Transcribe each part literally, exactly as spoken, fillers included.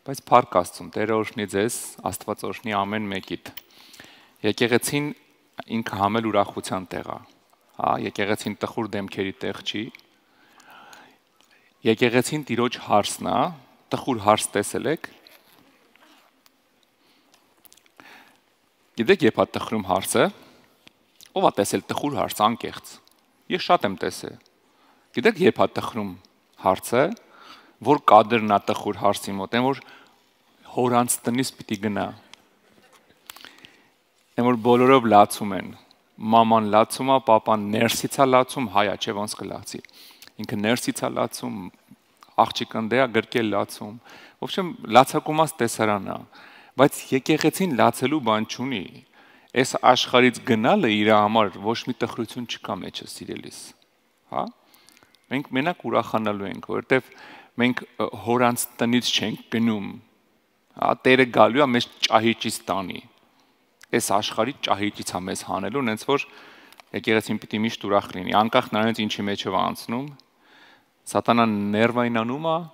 Բայց փառք Աստծուն, Տերը օրհնի ձեզ, Աստված օրհնի ամեն մեկիդ։ Եկեղեցին ինքը համել ուրախության տեղ է, հա, եկեղեցին տխուր դեմքերի տեղ չի։ Եկեղեցին Տիրոջ հարսն է, տխուր հարս տեսել եք։ Գիտեք, երբ է տխրում հարսը, ով է տեսել տխուր հարս անկեղծ։ Ես շատ եմ տեսել։ Գիտեք, երբ է տխրում հարցը, որ կադրն է տխուր հարսի մոտ, այն որ հորանց տնից պիտի գնա։ Այն որ բոլորով լացում են, մաման լացում է, պապան ներսից է լացում, հայա չէ ոնց կլացի։ Ինքը ներսից է լացում, աղջիկն դե է գրկել լացում։ Ոբշեմ լացակումած տեսարան է, բայց եկեղեցին լացելու բան չունի։ Այս աշխարհից գնալը իր համար ոչ մի տխրություն չկա մեջը սիրելիս, հա։ Մենք մենակ ուրախանալու ենք, որովհետև մենք հորանց տնից չենք գնում, հա, Տերը գալու է մեզ ճահիճից տանի, այս աշխարհի ճահիճից է մեզ հանելու, հենց որ եկեղեցին պիտի միշտ ուրախ լինի, անկախ նրանից ինչի մեջ է անցնում, սատանան ներվայնանում է,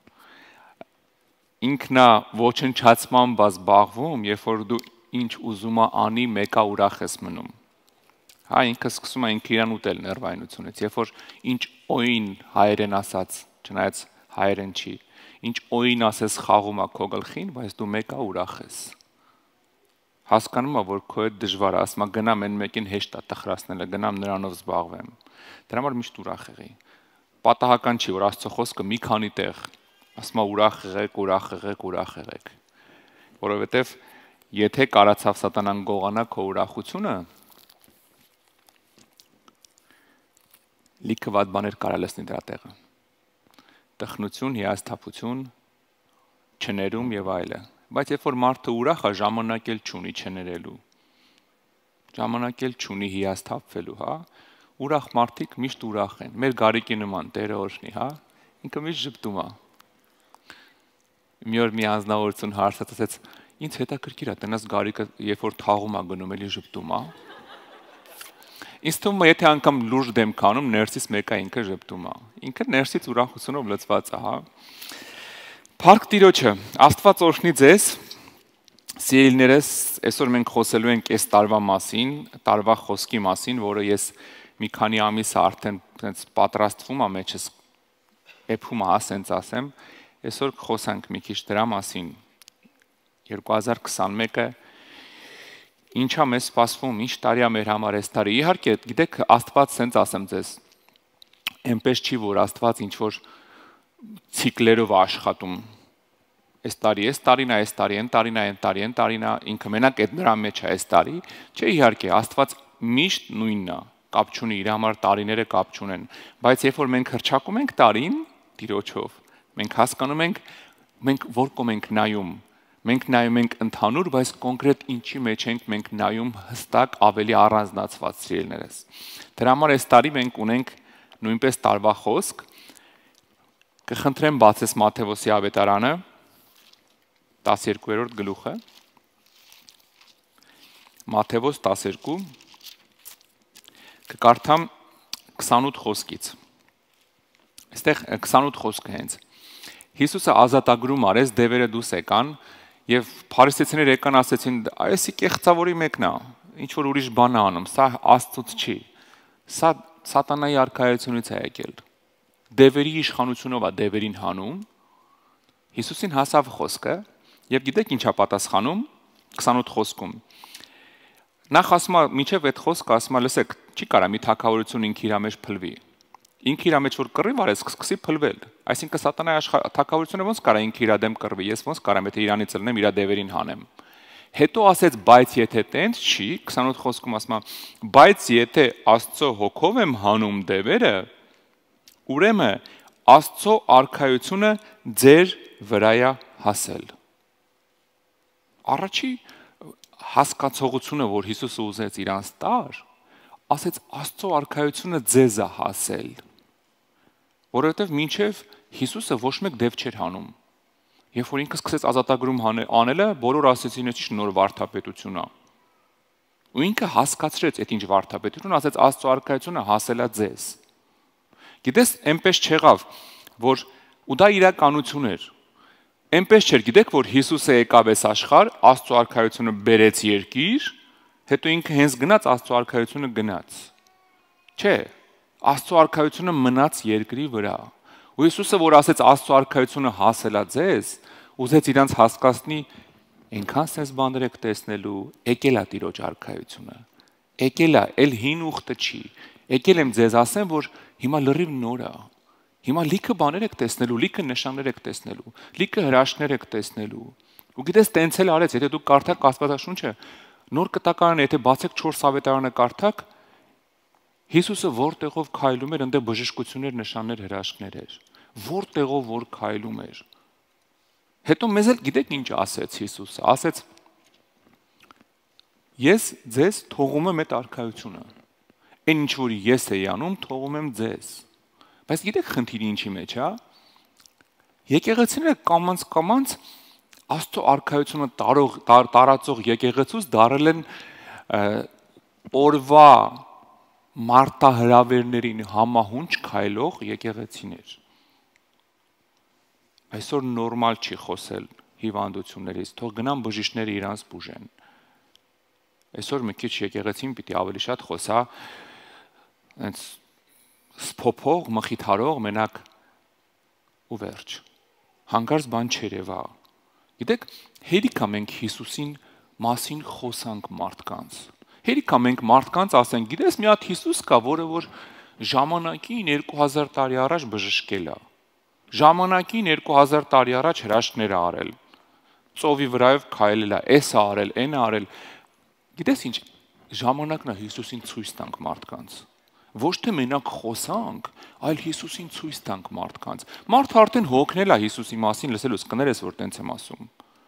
ինքնա ոչնչացմամբ զբաղվում, երբ որ դու ինչ ուզում է անի, մեկա ուրախ ես մնում։ Հա, ինքը սկսում է ինքը իրան ուտել ներվայնությունից, երբ որ ինչ օին հայերեն ասած, չնայած հայերեն չի, ինչ օին ասես խաղում է քո գլխին, բայց դու մեկա ուրախ ես։ Հասկանում է, որ քո հետ դժվար է, ասում է գնամ այն մեկին հեշտ է տխրացնելը, գնամ նրանով զբաղվեմ։ Դրա համար միշտ ուրախ եղի։ Պատահական չի, որ Աստծո խոսքը մի քանի տեղ ասում է ուրախ եղեք, ուրախ եղեք, ուրախ եղեք։ Որովհետև եթե կարացավ սատանան գողանա քո ուրախությունը, լիքը վատ բաներ կարա լսնի դրա տեղը։ Տխնություն, հիասթափություն, չներում եւ այլը։ Բայց երբ որ մարդը ուրախ է, ժամանակ էլ չունի չներելու։ Ժամանակ էլ չունի հիասթափվելու, հա։ Ուրախ մարդիկ միշտ ուրախ են։ Մեր գարիկի նման, Տերը օրհնի, հա։ Ինքը միշտ ժպտում է։ Մի օր մի անձնավորություն հարցած ասեց. «Ինձ հետաքրքիր է, տնած գարիկը երբ որ թաղում է գնում, էլի ժպտում է»։ Ինձ թվում է, եթե անգամ լուրջ դեմ քանում, ներսից մեկը ինքը ժպտում է։ Ինքը ներսից ուրախությունով լցված է, հա։ Փառք Տիրոջը, Աստված օրհնի ձեզ։ Սիրելիներս, այսօր մենք խոսելու ենք այս տարվա մասին, տարվա խոսքի մասին, որը ես մի քանի ամիս արդեն պատրաստվում եմ մեջս, էփում եմ, ասենց ասեմ, այսօր խոսանք մի քիչ դրա մասին։ երկու հազար քսանմեկը ինչա մեզ սպասվում, ինչ տարի է մեր համար այս տարի։ Իհարկե, գիտեք, Աստված սենց ասեմ ձեզ, այնպես չի, որ Աստված ինչ-որ ցիկլերով աշխատում։ Այս տարի, այս տարին է, այս տարի, այն տարին է, այն տարի, այն տարին է, ինքը մենակ այդ նրա մեջ է այս տարի։ Չէ, իհարկե, Աստված միշտ նույնն է, կապ չունի, իր համար տարիները կապ չունեն։ Բայց երբ որ մենք հռչակում ենք տարին Տիրոջով, մենք հասկանում ենք, մենք որ կողմ ենք նայում։ Մենք նայում ենք ընդհանուր, բայց կոնկրետ ինչի մեջ ենք մենք նայում հստակ ավելի առանձնացված սիրելիներս։ Դրա համար այս տարի մենք ունենք նույնպես տարվա խոսք։ Կխնդրեմ բացես Մատթեոսի ավետարանը, տասներկուերորդ գլուխը։ Մատթեոս տասներկու, կկարդամ քսանութ խոսքից։ Այստեղ քսանութ խոսքը հենց։ Հիսուսը ազատագրում արեց, դևերը դուրս եկան, եւ փարիսեցիները եկան ասեցին, այսի կեղծավորի մեկն է, ինչ որ ուրիշ բան է անում, սա Աստծուց չի, սա սատանայի արքայությունից է եկել։ Դևերի իշխանությունով է դևերին հանում։ Հիսուսին հասավ խոսքը, եւ գիտեք ինչա պատասխանում քսանութ խոսքում։ Նախ ասում է, մինչեւ այդ խոսքը ասում է, լսեք, չի կարա մի թագավորություն ինքը իր մեջ փլվի։ Ինքը իր մեջ որ կռիվ արեց, սկսի փլվել։ Այսինքն սատանայի թագավորությունը ոնց կարա ինքը իր դեմ կռվի, ես ոնց կարամ եթե իրանից ելնեմ, իր դևերին հանեմ։ Հետո ասեց, բայց եթե տենց չի, քսանութ խոսքում ասում է, բայց եթե Աստծո հոգով եմ հանում դևերը, ուրեմն Աստծո արքայությունը ձեր վրա է հասել։ Առաջի հասկացողությունը, որ Հիսուսը ուզեց իրանց տար, ասեց Աստծո արքայությունը ձեզ է հասել։ Որովհետև մինչև Հիսուսը ոչ մեկ դև չէր հանում։ Երբ որ ինքը սկսեց ազատագրում անելը, բոլոր ասեցին, ինչ նոր վարդապետություն է։ Ու ինքը հասկացրեց այդ ինչ վարդապետություն, ասեց Աստծո արքայությունը հասել է ձեզ։ Գիտես, այնպես չեղավ, որ ու դա իրականություն էր, Այնպես չէր, գիտեք, որ Հիսուսը եկավ այս աշխարհ, Աստծո արքայությունը բերեց երկիր, հետո ինքը հենց գնաց Աստծո արքայությունը գնաց։ Չէ, Աստծո արքայությունը մնաց երկրի վրա։ Ու Հիսուսը, որ ասեց Աստծո արքայությունը հասելա ձեզ, ուզեց իրանց հասկացնի, այնքան sense բաներ եք տեսնելու, եկել է Տիրոջ արքայությունը։ Եկել է, էլ հին ուխտը չի։ Եկել եմ ձեզ ասեմ, որ հիմա լրիվ նոր է։ Հիմա լիքը բաներ եք տեսնելու, լիքը նշաններ եք տեսնելու, լիքը հրաշքներ եք տեսնելու։ Ու գիտես, տենց էլ արեց, եթե դուք կարդաք Աստվածաշունչը, նոր կտակարանը, եթե բացեք չորս ավետարանը կարդաք, Հիսուսը որտեղով քայլում էր, այնտեղ բժշկություններ, նշաններ, հրաշքներ էր։ Որտեղով որ քայլում էր։ Հետո մեզ էլ գիտեք ինչ ասեց Հիսուսը, ասեց. Ես ձեզ թողում եմ այդ արքայությունը։ Այն ինչ որ ես էի անում, թողում եմ ձեզ։ Բայց գիտեք խնդիրը ինչի մեջ է։ Եկեղեցիները կամանց կամանց Աստծո արքայությունը տարող տարածող եկեղեցուց դարել են օրվա մարտահրավերներին համահունչ քայլող եկեղեցիներ։ Այսօր նորմալ չի խոսել հիվանդություններից, թող գնան բժիշկները իրանց բուժեն։ Այսօր մի քիչ եկեղեցին պիտի ավելի շատ խոսա այնց սփոփող, մխիթարող, մենակ ու վերջ։ Հանկարծ բան չերևա։ Գիտեք, հերիք է մենք Հիսուսին մասին խոսանք մարդկանց։ Հերիք է մենք մարդկանց ասենք, գիտես, մի հատ Հիսուս կա, որը որ ժամանակին երկու հազար տարի առաջ բժշկել է։ Ժամանակին երկու հազար տարի առաջ հրաշքներ ա արել։ Ծովի վրայով քայլել է, էս ա արել, այն ա արել։ Գիտես ինչ, ժամանակն է Հիսուսին ցույց տանք մարդկանց։ Ոչ թե մենակ խոսանք, այլ Հիսուսին ցույց տանք մարդկանց։ Մարդը արդեն հոգնել է Հիսուսի մասին, լսելուց կներես, որ տենց եմ ասում։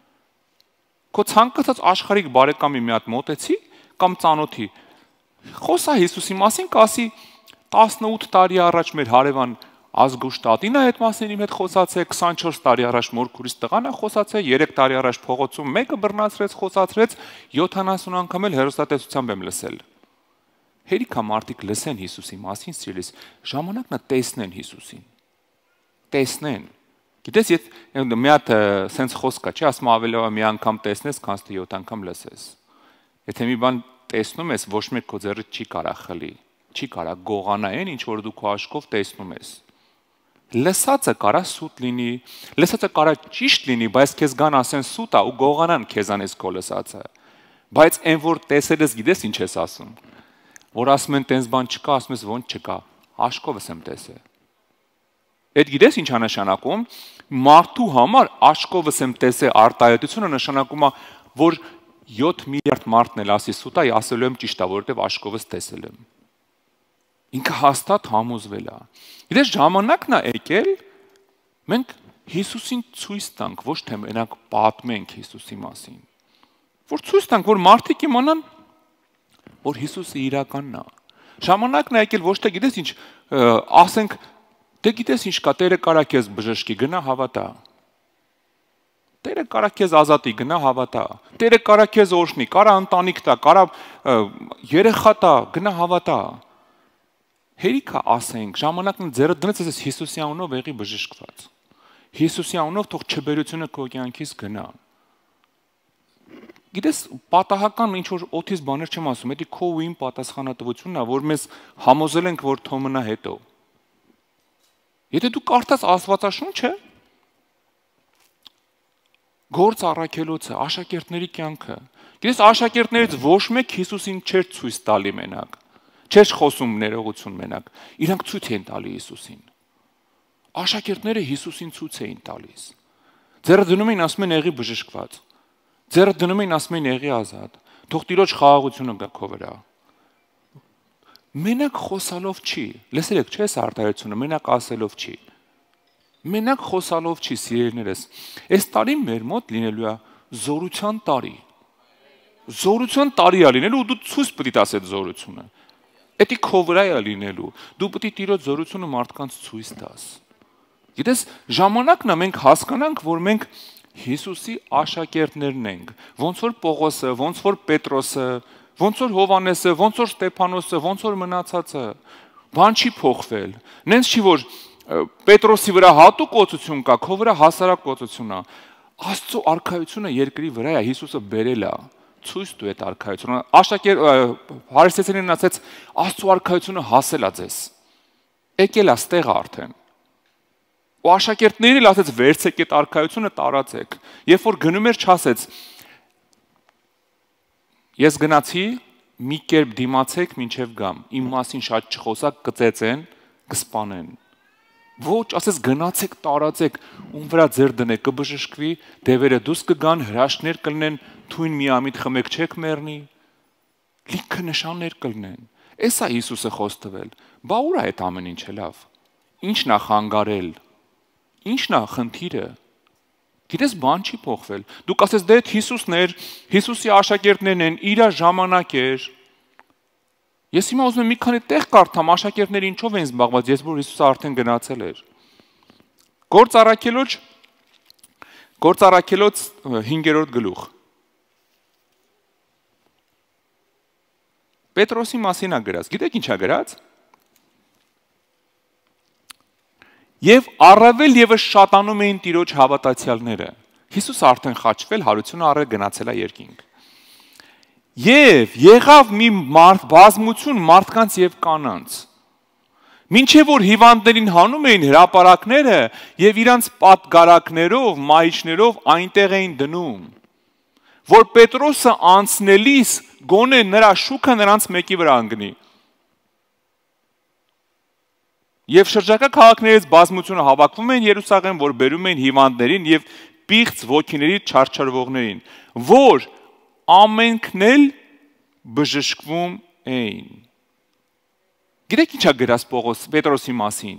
Քո ցանկացած աշխարհիկ բարեկամի մի հատ մոտեցի կամ ծանոթի, խոսա Հիսուսի մասին, կասի տասնութ տարի առաջ մեր հարևան Ազգուշտատին է այդ մասին իմ հետ խոսացել, քսանչորս տարի առաջ մորքուրիս տղան է խոսացել, երեք տարի առաջ փողոցում մեկը բռնացրեց, խոսացրեց, յոթանասուն անգամ էլ հեռուստատեսությամբ եմ լսել։ Հերիք է մարդիկ լսեն Հիսուսի մասին, սիրելիս, ժամանակն է տեսնեն Հիսուսին։ Տեսնեն։ Գիտես, եթե մի հատ սենց խոսք կա, չի, ասում ավելի լավ մի անգամ տեսնես, քան թե յոթ անգամ լսես։ Եթե մի բան տեսնում ես, ոչ մեկ քո ձեռքից չի կարա խլի, չի կարա գողանա այն, ինչ որ դու քո աչքով տեսնում ես։ Լսածը կարա սուտ լինի, լսածը կարա ճիշտ լինի, բայց քեզ գան ասեն սուտ է ու գողանան քեզանից քո լսածը։ Բայց այն որ տեսել ես, գիտես ինչ ես ասում։ Որ ասում են տենց բան չկա, ասում ես ոնց չկա, աշկովս եմ տեսել։ Այդ գիտես ինչ է նշանակում։ Մարդու համար աշկովս եմ տեսել արտահայտությունը նշանակում է, որ յոթ միլիարդ մարդն էլ ասի սուտ է, ասելու եմ ճիշտ է, որովհետև աշկովս տեսել եմ։ Ինքը հաստատ համոզվել է։ Գիտես ժամանակն է եկել, մենք Հիսուսին ցույց տանք, ոչ թե մենակ պատմենք Հիսուսի մասին։ Որ ցույց տանք, որ մարդիկ իմանան, որ Հիսուսը իրականն է։ Ժամանակն է եկել ոչ թե գիտես ինչ, ասենք, դե գիտես ինչ կա, Տերը կարա քեզ բժշկի, գնա հավատա։ Տերը կարա քեզ ազատի, գնա հավատա։ Տերը կարա քեզ օրհնի, կարա ընտանիք տա, կարա երեխա տա, գնա հավատա։ Հերիք է ասենք, ժամանակն ձեռը դնեց ես Հիսուսի անունով եղի բժշկված։ Հիսուսի անունով թող չբերությունը քո կյանքից գնա։ Գիտես, պատահական ինչ որ օթից բաներ չեմ ասում, դա քո ու իմ պատասխանատվությունն է, որ մեզ համոզել ենք, որ թող մնա հետո։ Եթե դու կարդաս Աստվածաշունչը, գործ առաքելոցը, աշակերտների կյանքը, գիտես, աշակերտներից ոչ մեկ Հիսուսին չէր ցույց տալի մենակ, չէր խոսում ներողություն մենակ, իրանք ցույց էին տալի Հիսուսին։ Աշակերտները Հիսուսին ցույց էին տալիս։ Ձեռը դնում էին, ասում են եղի բժշկված։ Ձեռը դնում էին, ասում էին եղի ազատ։ Թող Տիրոջ խաղաղությունը գա քո վրա։ Մենակ խոսալով չի, լսել եք, չէ՞ արտահայտությունը, մենակ ասելով չի։ Մենակ խոսալով չի, սիրելիներս։ Այս տարին մեր մոտ լինելու է զորության տարի։ Զորության տարի է լինելու ու դու ցույց պետք է տաս այդ զորությունը։ Էդի քո վրա է լինելու։ Դու պետք է Տիրոջ զորությունը մարդկանց ցույց տաս։ Գիտես, ժամանակն է մենք հասկանանք, որ մենք Հիսուսի աշակերտներն ենք, ոնց որ Պողոսը, ոնց որ Պետրոսը, ոնց որ Հովանեսը, ոնց որ Ստեփանոսը, ոնց որ մնացածը, բան չի փոխվել։ Նենց չի որ Պետրոսի վրա հատուկ օծություն կա, քո վրա հասարակ օծություն է։ Աստծո արքայությունը երկրի վրա է, Հիսուսը բերել է, ցույց տու այդ արքայությունը։ Աշակեր հարստեցին ասեց, Աստծո արքայությունը հասել է ձեզ։ Եկել է ստեղ արդեն։ Ու աշակերտներին էլ ասեց, վերցեք այդ արքայությունը, տարածեք։ Երբ որ գնում էր, չասեց, ես գնացի, մի կերպ դիմացեք, մինչև գամ, իմ մասին շատ չխոսակ, կծեծեն, կսպանեն։ Ոչ, ասես գնացեք, տարածեք, ում վրա ձեր դնեք, կբժշկվի, դևերը դուրս կգան, հրաշքներ կլինեն, թույն միամիտ խմեք չեք մեռնի, լիքը նշաններ կլինեն։ Էսա Հիսուսը խոստվել։ Բա ուր է այդ ամեն ինչը լավ։ Ինչն է խանգարել։ Ինչն է խնդիրը։ Գիտես, բան չի փոխվել։ Դուք ասես դե Հիսուսն էր, Հիսուսի աշակերտներն են, իր ժամանակ էր։ Ես հիմա ուզում եմ մի քանի տեղ կարդամ, աշակերտները ինչով են զբաղված, ես որ Հիսուսը արդեն գնացել էր։ Գործ առաքելոց Գործ առաքելոց հինգերորդ գլուխ։ Պետրոսի մասին է գրած։ Գիտեք ինչ է գրած։ Եվ առավել եւս շատանում էին Տիրոջ հավատացյալները։ Հիսուսը արդեն խաչվել, հարությունը առել գնացել է երկինք։ Եվ եղավ մի մարդ, բազմություն մարդկանց եւ կանանց։ Մինչև որ հիվանդներին հանում էին հրապարակները եւ իրանց պատգարակներով, մայիչներով այնտեղ էին դնում, որ Պետրոսը անցնելիս գոնե նրա շուքը նրանց մեկի վրա ընկնի։ Եվ շրջակա քաղաքներից բազմությունը հավաքվում էին Երուսաղեմ, որ բերում էին հիվանդներին եւ պիղծ ոգիների չարչարվողներին, որ ամենքն էլ բժշկվում էին։ Գիտեք ինչ է գրած Պողոս Պետրոսի մասին։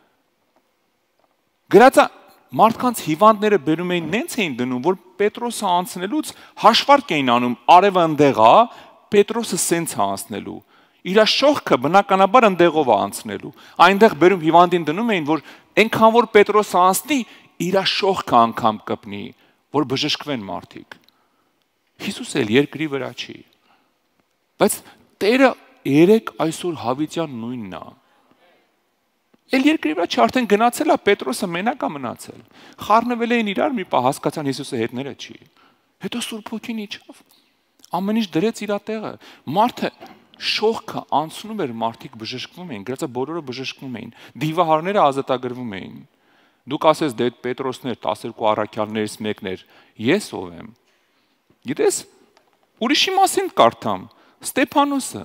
Գրածը մարդկանց հիվանդները բերում էին, նենց էին դնում, որ Պետրոսը անցնելուց հաշվարկ էին անում, արևը ընդեղ է, Պետրոսը սենց է անցնելու։ Իր շողքը բնականաբար ընդեղով է անցնելու։ Այնտեղ բերում հիվանդին դնում էին, որ այնքան որ Պետրոսը անցնի, իր շողքը անգամ կպնի, որ բժշկվեն մարդիկ։ Հիսուսը էլ երկրի վրա չի։ Բայց Տերը երեք այսօր հավիտյան նույնն է։ Էլ երկրի վրա չի, արդեն գնացել է, Պետրոսը մենակ է մնացել։ Խառնվել էին իրար, մի պահ հասկացան Հիսուսը հետները չի։ Հետո Սուրբ Հոգին իջավ։ Ամեն ինչ դրեց իր տեղը։ Մարդը շողքը անցնում էր, մարդիկ բժշկվում էին, գրածը բոլորը բժշկվում էին, դիվահարները ազատագրվում էին։ Դուք ասես դե Պետրոսներ, տասներկու առաքյալներից մեկն էր, ես ով եմ։ Գիտես, ուրիշի մասին կարդամ, Ստեփանոսը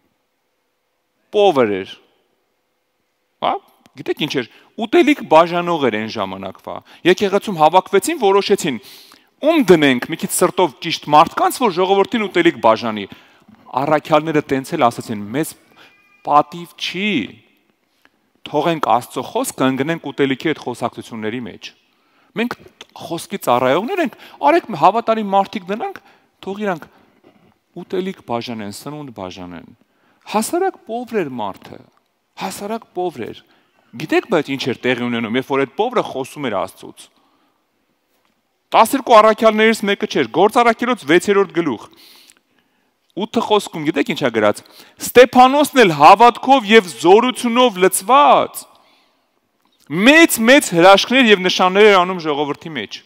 պովեր էր։ Հա, գիտեք ինչ էր, ուտելիք բաժանող էր այն ժամանակվա։ Եկեղեցում հավաքվեցին, որոշեցին, ում դնենք, մի քիչ սրտով ճիշտ մարդկանց, որ ժողովրդին ուտելիք բաժանի։ Առաքյալները տենցել ասացին, մեզ պատիվ չի, թողենք Աստծո խոսքը, ընկնենք ուտելիքի այդ խոսակցությունների մեջ։ Մենք խոսքի ծառայողներ ենք, արեք հավատարիմ մարդիկ դնանք, թող իրանք ուտելիք բաժանեն, սնունդ բաժանեն։ Հասարակ պովր էր մարդը, հասարակ պովր էր։ Գիտեք բայց ինչ էր տեղի ունենում, երբ որ այդ պովրը խոսում էր Աստծուց։ տասներկու առաքյալներից մեկը չէր, Գործ առաքելոց վեցերորդ գլուխ։ ութ խոսքում գիտեք ինչ է գրած։ Ստեփանոսն էլ հավատքով եւ զորությունով լցված մեծ-մեծ հրաշքներ եւ նշաններ էր անում ժողովրդի մեջ։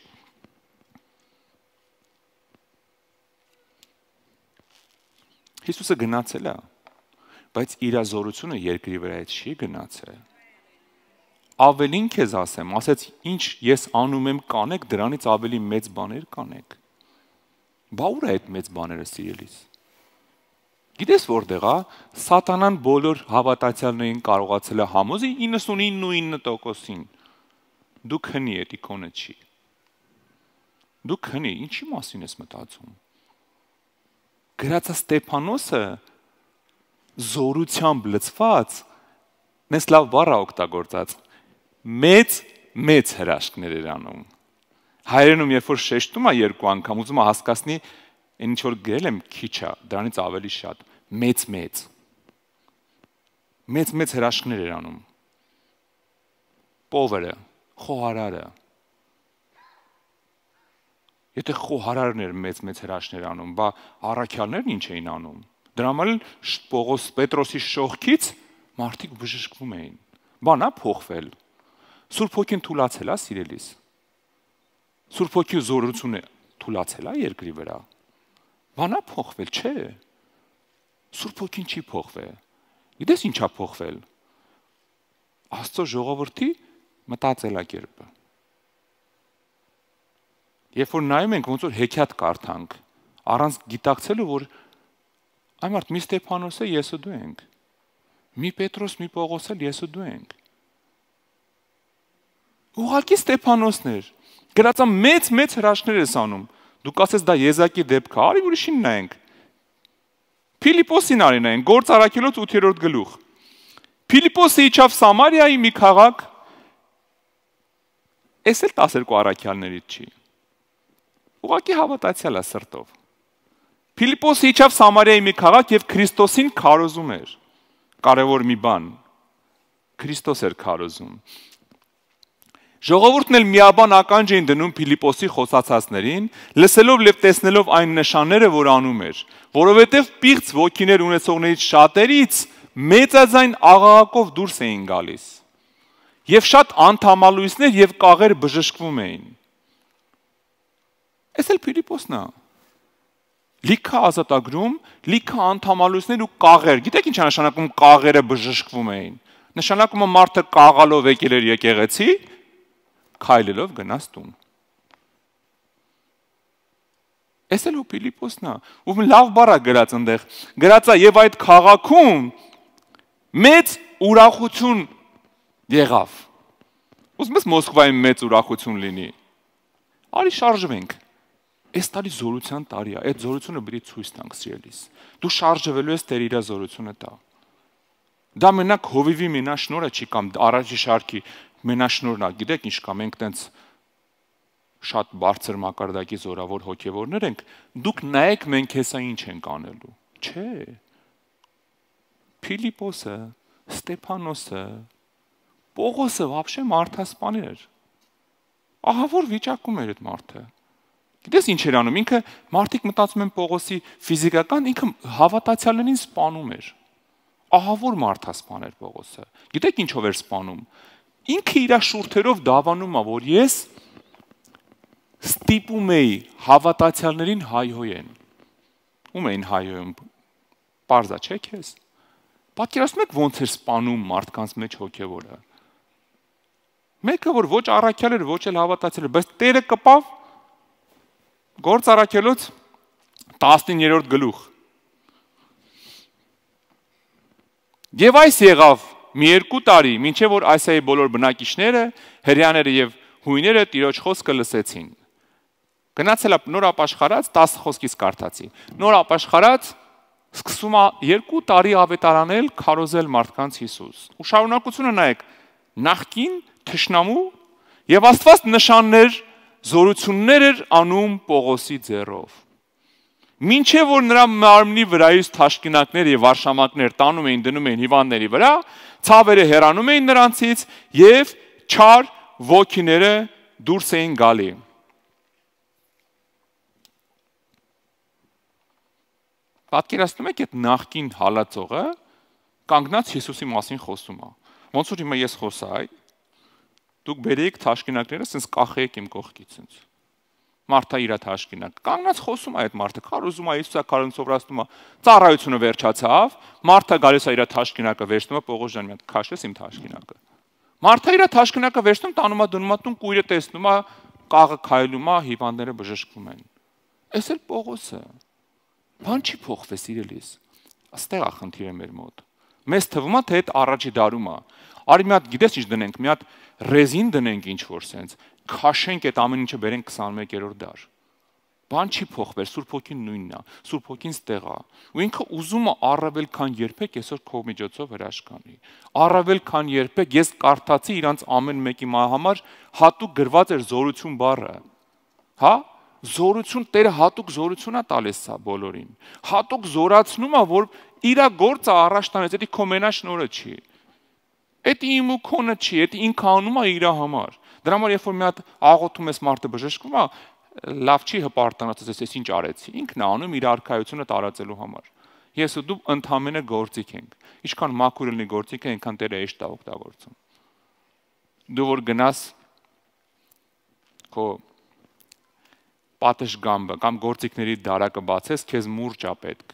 Հիսուսը գնացել է, բայց իր զորությունը երկրի վրա չի գնացել։ Ավելին քեզ ասեմ, ասեց ինչ ես անում եմ կանեք, դրանից ավելի մեծ բաներ կանեք։ Բա ուր է այդ մեծ բաները սիրելիս։ Գիտես որտեղ է, Սատանան բոլոր հավատացյալներին կարողացել է համոզի իննսունինը տոկոսին։ Դու քնի էդ իկոնը չի։ Դու քնի, ինչի մասին ես մտածում։ Գրածը Ստեփանոսը զորությամբ լցված, նես լավ բառ է օգտագործած, մեծ մեծ հրաշքներ էր անում։ Հայերենում երբ որ շեշտում է երկու անգամ, ուզում է հասկացնի, այն ինչ որ գրել եմ քիչ է, դրանից ավելի շատ, մեծ մեծ։ Մեծ մեծ հրաշքներ էր անում։ Պովերը, խոհարարը։ Եթե խոհարարն էր մեծ-մեծ հրաշքներ անում, բա առաքյալներն ինչ էին անում։ Դրա համար Պողոս Պետրոսի շողքից մարդիկ բժշկվում էին։ Բան է փոխվել։ Սուրբ Հոգին թուլացել է, սիրելիս։ Սուրբ Հոգի զորությունը թուլացել է երկրի վրա։ Բանա փոխվել, չէ։ Սուրբ Հոգին չի փոխվել։ Գիտես ինչա փոխվել։ Աստծո ժողովրդի մտածելակերպը։ Երբ որ նայում ենք ոնց որ հեքիաթ կարդանք, առանց գիտակցելու, որ այ մարդ մի Ստեփանոս է, ես ու դու ենք։ Մի Պետրոս, մի Պողոս էլ ես ու դու ենք։ Ուղղակի Ստեփանոսներ, գրածա մեծ-մեծ հրաշքներ ես անում։ Դու կասես դա Եզակի դեպք է, արի ուրիշին նայենք։ Փիլիպոսին արի նայենք, Գործ Առաքելոց ութերորդ գլուխ։ Փիլիպոսը իջավ Սամարիայի մի քաղաք, էս էլ տասներկու առաքյալներից չի։ Ուղղակի հավատացյալ է սրտով։ Փիլիպոսը իջավ Սամարիայի մի քաղաք եւ Քրիստոսին քարոզում էր։ Կարևոր մի բան։ Քրիստոս էր քարոզում։ Ժողովուրդն էլ միաբան ականջ էին դնում Փիլիպոսի խոսացածներին, լսելով եւ տեսնելով այն նշանները, որ անում էր, որովհետեւ պիղծ ոգիներ ունեցողներից շատերից մեծաձայն աղաղակով դուրս էին գալիս։ Եվ շատ անդամալույսներ եւ կաղեր բժշկվում էին։ Էս էլ Փիլիպոսն է։ Լիքը ազատագրում, լիքը անդամալույսներ ու կաղեր։ Գիտեք ինչ է նշանակում կաղերը բժշկվում էին։ Նշանակում է մարդը կաղալով եկել էր եկեղեցի, քայլելով գնաց տուն։ Էս էլ ու Փիլիպոսն է, ում լավ բառ է գրած այնտեղ։ Գրած է եւ այդ քաղաքում մեծ ուրախություն եղավ։ Ուզում ես Մոսկվայում մեծ ուրախություն լինի։ Արի շարժվենք։ Այս տարի զորության տարի է, այդ զորությունը պետք է ցույց տանք սիրելիս։ Դու շարժվելու ես Տեր իր զորությունը տա։ Դա մենակ հովիվի մենաշնորհը չի կամ առաջի շարքի մենաշնորհն է, գիտեք ինչ կա, մենք տենց շատ բարձր մակարդակի զորավոր հոգևորներ ենք, դուք նայեք մենք հեսա ինչ ենք անելու։ Չէ։ Փիլիպոսը, Ստեփանոսը, Պողոսը вообще մարդասպան էր։ Ահա որ վիճակում էր այդ մարդը։ Գիտես ինչ էր անում, ինքը մարդիկ մտածում են Պողոսի ֆիզիկական, ինքը հավատացյալներին սպանում էր։ Ահա որ մարդասպան էր Պողոսը։ Գիտեք ինչով էր սպանում։ Ինքը իր շուրթերով դավանում է, որ ես ստիպում էի հավատացյալներին հայհոյեն։ Ում էին հայհոյում։ Պարզա չէ՞ քեզ։ Պատկերացնում եք ոնց էր սպանում մարդկանց մեջ հոգևորը։ Մեկը որ ոչ առաքյալ էր, ոչ էլ հավատացյալ էր, բայց Տերը կպավ Գործ Առաքելոց տասնիններորդ գլուխ։ Եվ այս եղավ մի երկու տարի, մինչև որ Ասիայի բոլոր բնակիչները, հրեաները եւ հույները Տիրոջ խոսքը լսեցին։ Գնացել է նոր ապաշխարած տասը խոսքից կարդացի։ Նոր ապաշխարած սկսում է երկու տարի ավետարանել, քարոզել մարդկանց Հիսուս։ Ու շարունակությունը նայեք, նախքին թշնամու եւ Աստված նշաններ, զորություններ էր անում Պողոսի ձեռով։ Մինչև որ նրա մարմնի վրայից թաշկինակներ եւ վարշամակներ տանում էին դնում էին հիվանդների վրա, ցավերը հեռանում էին նրանցից եւ չար ոգիները դուրս էին գալի։ Պատկերացնում եք այդ նախքին հալածողը կանգնած Հիսուսի մասին խոսում է։ Ոնց որ հիմա ես խոսայի, դուք բերեիք թաշկինակները, sense կախեիք իմ կողքից sense։ Մարդը իր թաշկինակ կանգնած խոսում է այդ մարդը, քարոզում է, Հիսուսը քարոզում սովորացնում է, ծառայությունը վերջացավ, մարդը գալիս է իր թաշկինակը վերցնում է, Պողոս ջան, մի հատ քաշես իմ թաշկինակը։ Մարդը իր թաշկինակը վերցնում, տանում է դնում է տուն, կույրը տեսնում է, կաղը քայլում է, հիվանդները բժշկվում են։ Էս էլ Պողոսը։ Բան չի փոխվել իրելիս։ Աստեղ է խնդիրը մեր մոտ։ Մեզ թվում է թե այդ առաջի դարում է։ Արի մի հատ գիտես ինչ դնենք, մի հատ ռեզին դնենք ինչ որ sense, քաշենք այդ ամեն ինչը բերենք քսանմեկերորդ դար։ Բան չի փոխվել, Սուրբ Հոգին նույնն է, Սուրբ Հոգին ստեղ է։ Ու ինքը ուզում է առավել քան երբեք այսօր քո միջոցով հրաշքանի։ Առավել քան երբեք ես կարդացի իրանց ամեն մեկի համար հատուկ գրված էր զորություն բառը։ Հա? Զորություն Տերը հատուկ զորություն է տալիս սա բոլորին։ Հատուկ զորացնում է, որ իր գործը առաջ տանեց, դա քո մենաշնորհը չի։ Էդ իմ ու քոնը չի, էդ ինքը անում է իր համար։ Դրա համար երբ որ մի հատ աղոթում ես մարդը բժշկվում է, լավ չի հպարտանացած ես, ես ինչ արեցի։ Ինքն է անում իր արքայությունը տարածելու համար։ Ես ու դու ընդհանրապես գործիք ենք։ Ինչքան մաքուր լինի գործիքը, այնքան Տերը էշտ է օգտագործում։ Դու որ գնաս քո պատշգամբը կամ գործիքների դարակը բացես, քեզ մուրճ է պետք։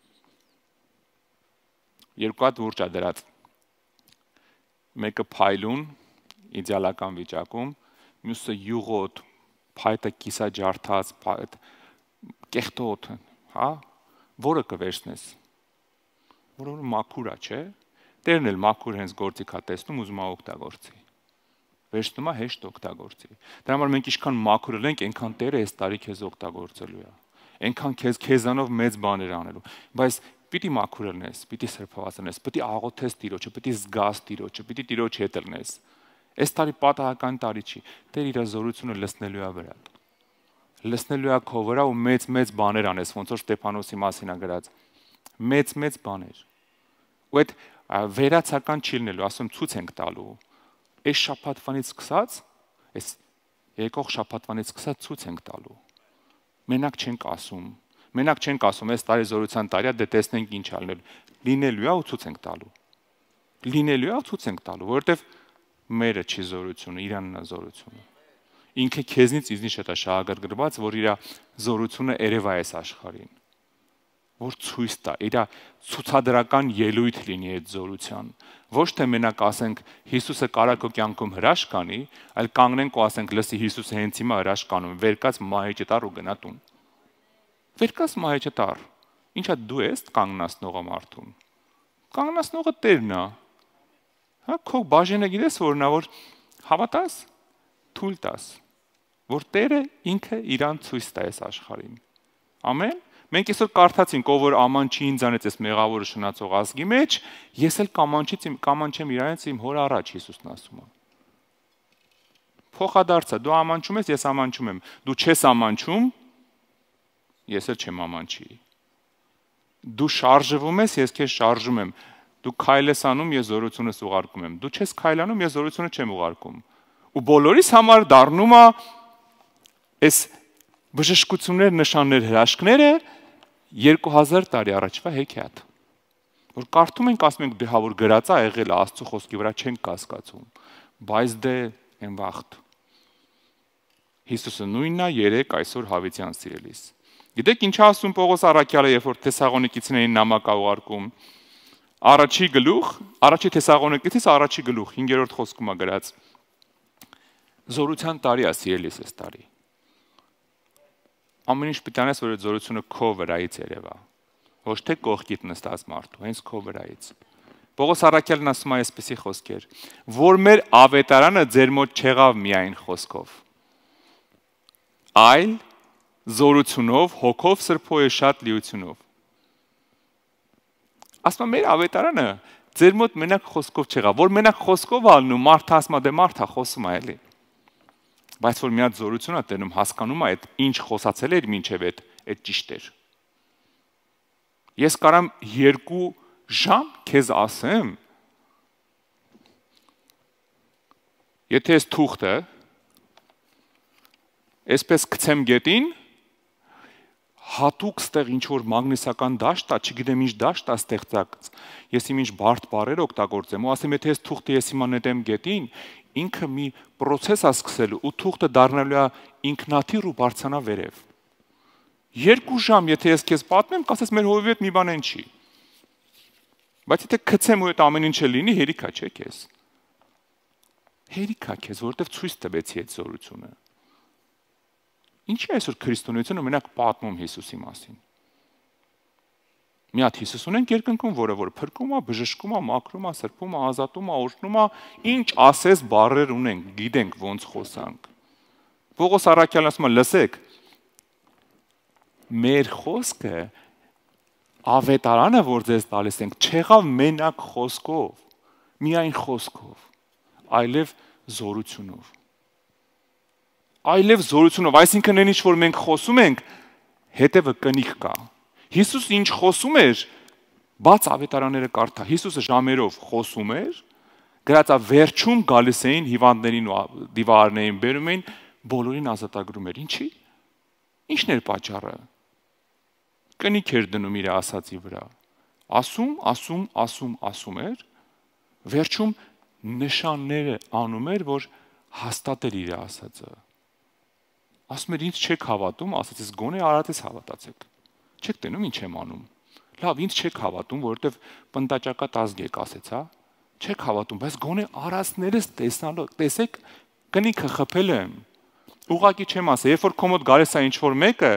Երկու հատ մուրճ է դրած։ Մեկը փայլուն, իդեալական վիճակում, մյուսը յուղոտ, փայտը կիսաջարդած, կեղտոտ, հա, որը կվերցնես։ Որը մաքուր է, չէ՞։ Տերն էլ մաքուր հենց գործիք է տեսնում, ուզում է օգտագործի։ Վերջնում է հեշտ օգտագործի։ Դրա համար մենք ինչքան մաքուր ենք, այնքան Տերը այս տարի քեզ օգտագործելու է։ Այնքան քեզ քեզանով մեծ բաներ անելու։ Բայց պիտի մաքուր լինես, պիտի սրբված լինես, պիտի աղոթես Տիրոջը, պիտի զգաս Տիրոջը, պիտի Տիրոջ հետ լինես։ Այս տարի պատահական տարի չի։ Տեր իր զորությունը լցնելու է վրա։ Լցնելու է քո վրա ու մեծ-մեծ բաներ անես, ոնց որ Ստեփանոսի մասին է գրած։ Մեծ-մեծ բաներ։ Ու այդ վերացական չի լինելու, ասում ցույց ենք տալու։ Այս շաբաթվանից սկսած, այս եկող շաբաթվանից սկսած ցույց ենք տալու։ Մենակ չենք ասում, մենակ չենք ասում, այս տարի զորության տարիա, դե տեսնենք ինչ ա լինելու։ Լինելու է ու ցույց ենք տալու։ Լինելու է ու ցույց ենք տալու, որովհետև մերը չի զորությունը, Իրանն է զորությունը։ Ինքը քեզնից իզնի շատ է շահագրգռված, որ իր զորությունը երևա այս աշխարհին։ Որ ցույց տա, իր ցուցադրական ելույթ լինի այդ զորության։ Ոչ թե մենակ ասենք Հիսուսը կարա քո կյանքում հրաշք անի, այլ կանգնենք ու ասենք լսի Հիսուսը հենց հիմա հրաշք անում, վերկաց մահեճը տար ու գնա տուն։ Վերկաց մահեճը տար։ Ինչա դու ես կանգնացնողը մարդուն։ Կանգնացնողը Տերն է։ Հա քո բաժինը գիտես որն է, որ հավատաս, թույլ տաս, որ Տերը ինքը իրան ցույց տա այս աշխարհին։ Ամեն։ Մենք այսօր կարդացինք, ով որ ամանչի ինձանից այս մեղավորը շնացող ազգի մեջ, ես էլ կամանչից իմ կամանչեմ իրանից իմ հոր առաջ Հիսուսն ասում է։ Փոխադարձը դու ամանչում ես, ես ամանչում եմ։ Դու չես ամանչում, ես էլ չեմ ամանչի։ Դու շարժվում ես, ես քեզ շարժում եմ։ Դու քայլ ես անում, ես զորությունս ուղարկում եմ։ Դու չես քայլանում, ես զորությունը չեմ ուղարկում։ Ու բոլորիս համար դառնում է այս բժշկություններ, նշաններ, հրաշքները երկու հազար տարի առաջվա հեքիաթ։ Որ կարդում ենք, ասում ենք, դե հա որ գրած է եղել Աստծո խոսքի վրա չենք կասկածում, բայց դե այն վաղտ։ Հիսուսը նույնն է երեք այսօր հավիտյան սիրելիս։ Գիտեք ինչ ասում Պողոս առաքյալը, երբ որ Թեսաղոնիկիցիներին նամակ ուղարկում, առաջի գլուխ, առաջի Թեսաղոնիկիցից առաջի գլուխ, հինգերորդ խոսքում է գրած։ Զորության տարի է սիրելիս այս տարի։ Ամեն ինչ պիտի անես, որ այդ զորությունը քո վրայից երևա։ Ոչ թե կողքիդ նստած մարդու, հենց քո վրայից։ Պողոս առաքյալն ասում է այսպիսի խոսքեր, որ մեր ավետարանը ձեր մոտ չեղավ միայն խոսքով, այլ զորությունով, հոգով, սրբոյ շատ լիությունով։ Ասում է մեր ավետարանը ձեր մոտ մենակ խոսքով չեղավ, որ մենակ խոսքով ալնում, մարդը ասում է դե մարդը խոսում է էլի։ Բայց որ մի հատ զորություն է տենում, հասկանում է այդ ինչ խոսացել էր մինչև այդ այդ ճիշտ էր։ Ես կարամ երկու ժամ քեզ ասեմ, եթե ես թուղթը այսպես գցեմ գետին, հատուկ ստեղ ինչ որ մագնիսական դաշտ է, չգիտեմ ինչ դաշտ է ստեղծած, ես իմ ինչ բարդ բառեր օգտագործեմ ու ասեմ, եթե ես թուղթը ես հիմա նետեմ գետին, ինքը մի process է սկսելու ու թուղթը դառնալու է ինքնաթիռ ու բարձրանա վերև։ Երկու ժամ, եթե ես քեզ պատմեմ, կասես մեր հովիվ հետ մի բան են չի։ Բայց եթե գցեմ ու այդ ամեն ինչը լինի, հերիքա չէ քեզ։ Հերիքա քեզ, որովհետև ցույց տվեցի այդ զորությունը։ Ինչի այսօր քրիստոնեությունը մենակ պատմում Հիսուսի մասին։ Մի հատ Հիսուս ունենք երկնքում, որը որ փրկում է, բժշկում է, մաքրում է, սրբում է, ազատում է, օրհնում է, ինչ ասես բառեր ունենք, գիտենք ոնց խոսանք։ Պողոս առաքյալն ասում է, լսեք, մեր խոսքը ավետարանը, որ ձեզ տալիս ենք, չեղավ մենակ խոսքով, միայն խոսքով, այլև զորությունով։ Այլև զորությունով, այսինքն այն ինչ որ մենք խոսում ենք, հետևը կնիք կա։ Հիսուս ինչ խոսում էր, բաց ավետարանները կարդա, Հիսուսը ժամերով խոսում էր, գրած է վերջում գալիս էին հիվանդներին ու դիվարներին բերում էին, բոլորին ազատագրում էր։ Ինչի՞։ Ինչն էր պատճառը։ Կնիք էր դնում իր ասածի վրա։ Ասում, ասում, ասում, ասում էր, վերջում նշանները անում էր, որ հաստատել իր ասածը։ ասում էր ինձ չեք հավատում, ասացից գոնե արածից հավատացեք։ Չեք տենում ինչ եմ անում։ Լավ, ինձ չեք հավատում, որովհետև պնդաճակատ ազգ եք ասեց, հա։ Չեք հավատում, բայց գոնե արածներս տեսնալով, տեսեք, կնիքը խփել եմ։ Ուղղակի չեմ ասա, երբ որ կոմոդ գալիս է ինչ-որ մեկը,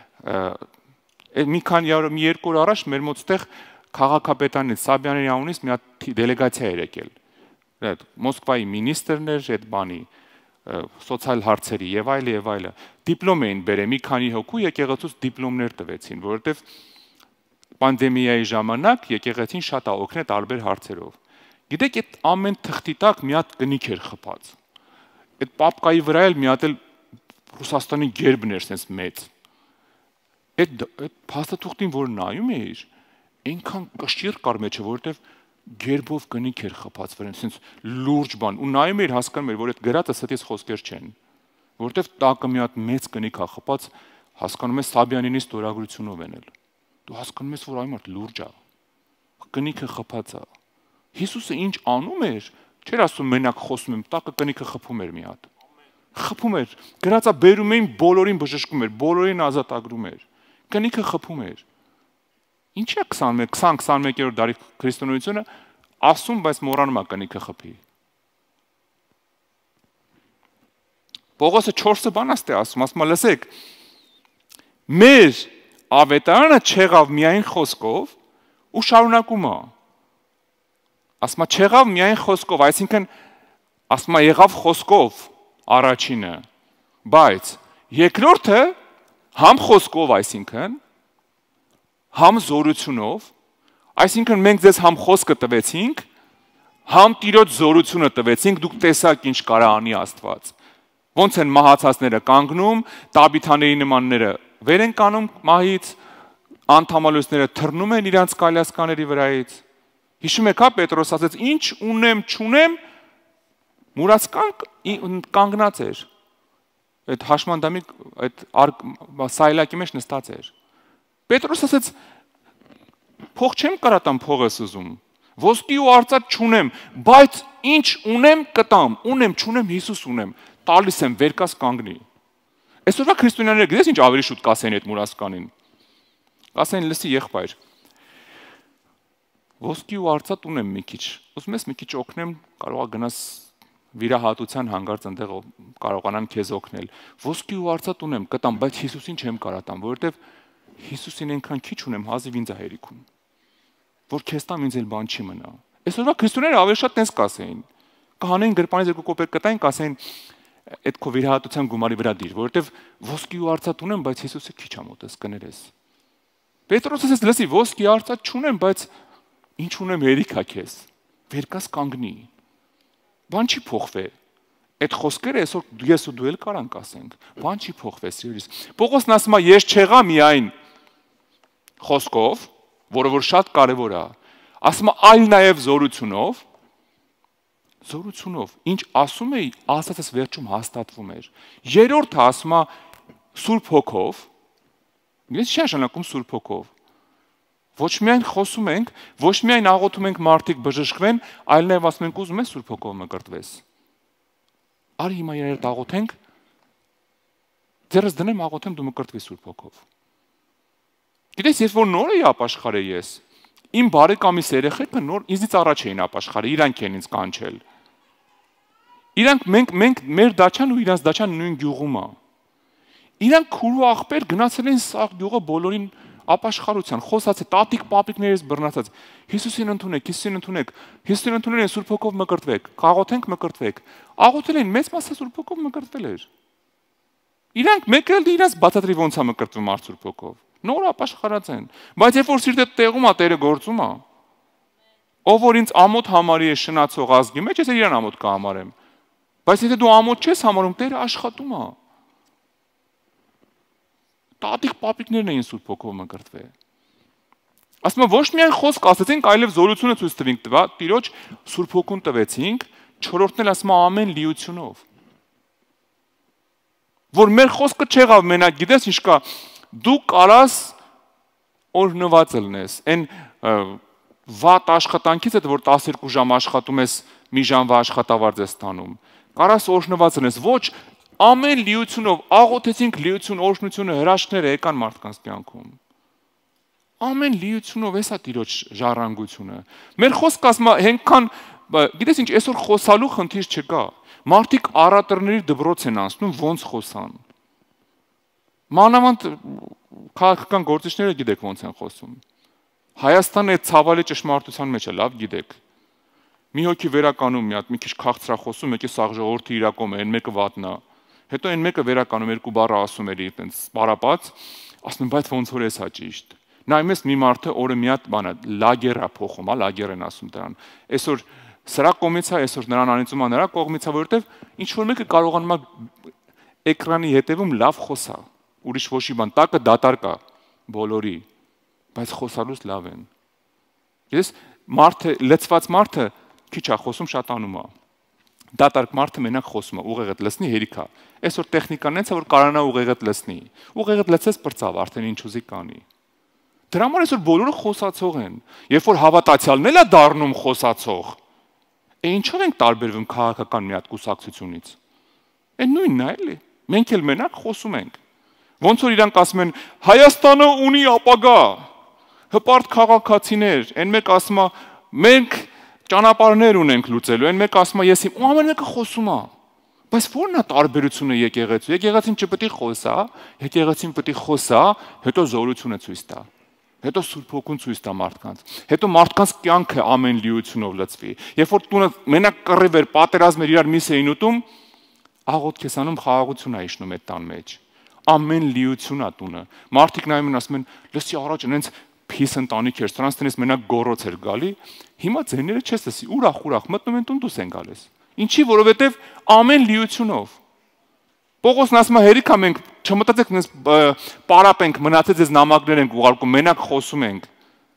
մի քանի օր, մի երկու օր առաջ մեր մոտ ստեղ քաղաքապետանից Սաբյանների անունից մի հատ դելեգացիա էր եկել։ Այդ Մոսկվայի մինիստրն էր, այդ բանի սոցիալ հարցերի եւ այլ եւ այլը։ Դիպլոմ էին բերել, մի քանի հոգու եկեղեցուց դիպլոմներ տվեցին, որովհետեւ պանդեմիայի ժամանակ եկեղեցին շատ է օգնել տարբեր հարցերով։ Գիտեք, այդ ամեն թղթի տակ մի հատ կնիք էր խփած։ Այդ պապկայի վրա էլ մի հատ էլ Ռուսաստանի գերբն էր sense մեծ։ Այդ այդ փաստաթուղթին որ նայում էիր, այնքան կշիռ կար մեջը, որովհետև գերբով կնիք էր խփած վրան, sense լուրջ բան։ Ու նայում էիր, հասկանում էր, որ այդ գրածը ստից խոսքեր չեն, որովհետև տակը մի հատ մեծ կնիք է խփած, հասկանում ես Սաբյանինի ստորագրությունով են էլ։ Դու հասկանում ես, որ այն մարդ լուրջ է։ Կնիքը խփած է։ Հիսուսը ինչ անում էր, չէր ասում մենակ խոսում եմ, տակը կնիքը խփում էր մի հատ։ Խփում էր, գրածա բերում էին, բոլորին բժշկում էր, բոլորին ազատագրում էր։ Կնիքը խփում էր։ Ինչի՞ է քսանմեկ, քսան քսանմեկերորդ դարի քրիստոնեությունը ասում, բայց մոռանում է կնիքը խփի։ Պողոսը չորսը բան աստ է ասում, ասում է լսեք, մեր ավետարանը չեղավ միայն խոսքով ու շարունակում է։ Ասում է չեղավ միայն խոսքով, այսինքն ասում է եղավ խոսքով առաջինը, բայց երկրորդը համ խոսքով, այսինքն համ զորությունով, այսինքն մենք ձեզ համ խոսքը տվեցինք, համ Տիրոջ զորությունը տվեցինք, դուք տեսաք ինչ կարա անի Աստված։ Ոնց են մահացածները կանգնում, Տաբիթաների նմանները վեր են կանում մահից, անդամալույսները թռնում են իրանց կալյասկաների վրայից։ Հիշում եք, հա, Պետրոս ասաց, ինչ ունեմ, չունեմ, մուրացկան կանգնած էր։ Այդ հաշմանդամի այդ սայլակի մեջ նստած էր։ Պետրոս ասաց, փող չեմ կարա տամ, փող ես ուզում։ Ոսկի ու արծաթ չունեմ, բայց ինչ ունեմ կտամ, ունեմ, չունեմ, Հիսուս ունեմ, տալիս եմ, վերկաս կանգնի։ Այսօրվա քրիստոնյաները գիտես ինչ ավելի շուտ կասեն այդ մուրացկանին։ Կասեն, լսի եղբայր, ոսկի ու արծաթ ունեմ մի քիչ, ուզում ես մի քիչ օգնեմ, կարող է գնաս վիրահատության հանգարց այնտեղ կարողանան քեզ օգնել։ Ոսկի ու արծաթ ունեմ, կտամ, բայց Հիսուսին չեմ կարա տամ, որովհետև Հիսուսին այնքան քիչ ունեմ, հազիվ ինձ է հերիքում։ Որ քեզ տամ ինձ էլ բան չի մնա։ Այսօրվա քրիստոնյաները ավելի շատ տենց կասեին։ Կհանեին գրպանից երկու կոպեկ կտային, կասեին այդ քո վիրահատության գումարի վրա դիր, որովհետև ոսկի ու արծաթ ունեմ, բայց Հիսուսը քիչ է մոտես կներես։ Պետրոսը ասեց, լսի, ոսկի արծաթ չունեմ, բայց ինչ ունեմ հերիք է քեզ։ Վերկաս կանգնի։ Բան չի փոխվի։ Այդ խոսքերը այսօր ես ու դու էլ կարանք ասենք։ Բան չի փոխվի, սիրելիս։ Պողոսն ասում է, ես չեղա միայն խոսքով, որը որ շատ կարևոր է, ասում է այլ նաև զորությունով, զորությունով, ինչ ասում էի, ասածս վերջում հաստատվում էր։ Երրորդը ասում է Սուրբ Հոգով, ես չի նշանակում Սուրբ Հոգով։ Ոչ միայն խոսում ենք, ոչ միայն աղոթում ենք մարդիկ բժշկվեն, այլ նաև ասում ենք ուզում ես Սուրբ Հոգով մկրտվես։ Արի հիմա երբ աղոթենք, ձեռս դնեմ աղոթեմ դու մկրտվի Սուրբ Հոգով։ Գիտես, ես որ նոր էի ապաշխարել ես, իմ բարեկամիս երեխեքը նոր ինձից առաջ էին ապաշխարել, իրանք են ինձ կանչել։ Իրանք մենք մենք մեր դաչան ու իրանց դաչան նույն գյուղում է։ Իրանք քուրու աղբեր գնացել են սաղ գյուղը բոլորին ապաշխարության, խոսացել, տատիկ պապիկներից բռնացած։ Հիսուսին ընդունեք, Հիսուսին ընդունեք, Հիսուսին ընդունել են Սուրբ Հոգով մկրտվեք, աղոթենք մկրտվեք։ Աղոթել են մեծ մասը Սուրբ Հոգով մկրտվել էր։ Իրանք մեկ էլ իրանց բացատրի ոնց է մկրտվում արդ Սուրբ Հոգով։ Նոր ապաշխարած են, բայց երբ որ սիրտը տեղում է, Տերը գործում է։ Ով որ ինձ ամոթ համարի է շնացող ազգի մեջ, ես իրան ամոթ կհամարեմ։ Բայց եթե դու ամոթ չես համարում, Տերը աշխատում է։ Տատիկ պապիկներն էին Սուրբ Հոգով մկրտվել։ Ասում եմ, ոչ միայն խոսք ասեցինք, այլև զորությունը ցույց տվինք, Տիրոջ Սուրբ Հոգուն տվեցինք, չորրորդն էլ ասում է ամեն լիությունով։ Որ մեր խոսքը չեղավ մենակ, գիտես ինչ կա, դու կարաս օրհնված ելնես, այն վատ աշխատանքից հետ, որ տասներկու ժամ աշխատում ես, մի ժամվա աշխատավարձ ես ստանում, կարաս օրհնված ելնես, ոչ Ամեն լիությունով աղոթեցինք լիություն, օրհնությունը, հրաշքները եկան մարդկանց կյանքում։ Ամեն լիությունով էսա Տիրոջ ժառանգությունը։ Մեր խոսքը ասում է հենքան, գիտես ինչ, այսօր խոսալու խնդիր չկա։ Մարդիկ առատորների դպրոց են անցնում, ոնց խոսան։ Մանավանդ քաղաքական գործիչները գիտեք ոնց են խոսում։ Հայաստանը այդ ցավալի ճշմարտության մեջ է, լավ գիտեք։ Մի հոգի վերականում մի հատ մի քիչ քաղցրախոսում, մեկը սաղ ժողովրդի իրակում է, այն մեկը վատնա։ Հետո այն մեկը վերականում երկու բառը ասում էլի, այտենց սպարապած, ասում բայց ոնց որ էս հա ճիշտ։ Նայում ես մի մարդը օրը մի հատ բանա լագեր է փոխում, հա, լագեր են ասում դրան։ Այսօր սրա կողմից է, այսօր նրան անիծում է նրա կողմից է, որովհետև ինչ որ մեկը կարողանում է էկրանի հետևում լավ խոսա, ուրիշ ոչի բան, տակը դատարկա բոլորի, բայց խոսալուց լավ են։ Ես մարդը, լծված մարդը քիչ է խոսում, շատ անում է։ Դատարկ մարդը մենակ խոսում է, ուղեղդ լցնի հերիքա։ Այսօր տեխնիկան այնց է, որ կարողանա ուղեղդ լցնի։ Ուղեղդ լցես պրծավ, արդեն ինչ ուզի կանի։ Դրա համար այսօր բոլորը խոսացող են։ Երբ որ հավատացյալն էլ է դառնում խոսացող, է ինչով ենք տարբերվում քաղաքական մի հատ կուսակցությունից։ Այն նույնն է, էլի։ Մենք էլ մենակ խոսում ենք։ Ոնց որ իրանք ասում են Հայաստանը ունի ապագա, հպարտ քաղաքացիներ, այն մեկ ասում է մենք ճանապարհներ ունենք լուծելու, այն մեկը ասում է ես իմ, ու ամեն մեկը խոսում է։ Բայց ո՞րն է տարբերությունը եկեղեցու։ Եկեղեցին չպետք է խոսա, եկեղեցին պետք է խոսա, հետո զորությունը ցույց տա։ Հետո Սուրբ Հոգուն ցույց տա մարդկանց։ Հետո մարդկանց կյանքը ամեն լիությունով լցվի։ Երբ որ տունը մենակ կռիվ էր, պատերազմ էր, իրար միս էին ուտում, աղոթք ես անում, խաղաղություն է իջնում այդ տան մեջ։ Ամեն լիություն է տունը։ Մարդիկ նայում են ասում են, լսի առաջ այնց փիս ընտանիք էր, սրանց տնից մենակ գոռոց էր գալի, հիմա ձեները չես լսի, ուրախ-ուրախ մտնում են տուն դուս են գալիս։ Ինչի, որովհետև ամեն լիությունով։ Պողոսն ասում է հերիքա մենք չմտածեք նես պարապենք, մնացած այս նամակներ ենք ուղարկում, մենակ խոսում ենք։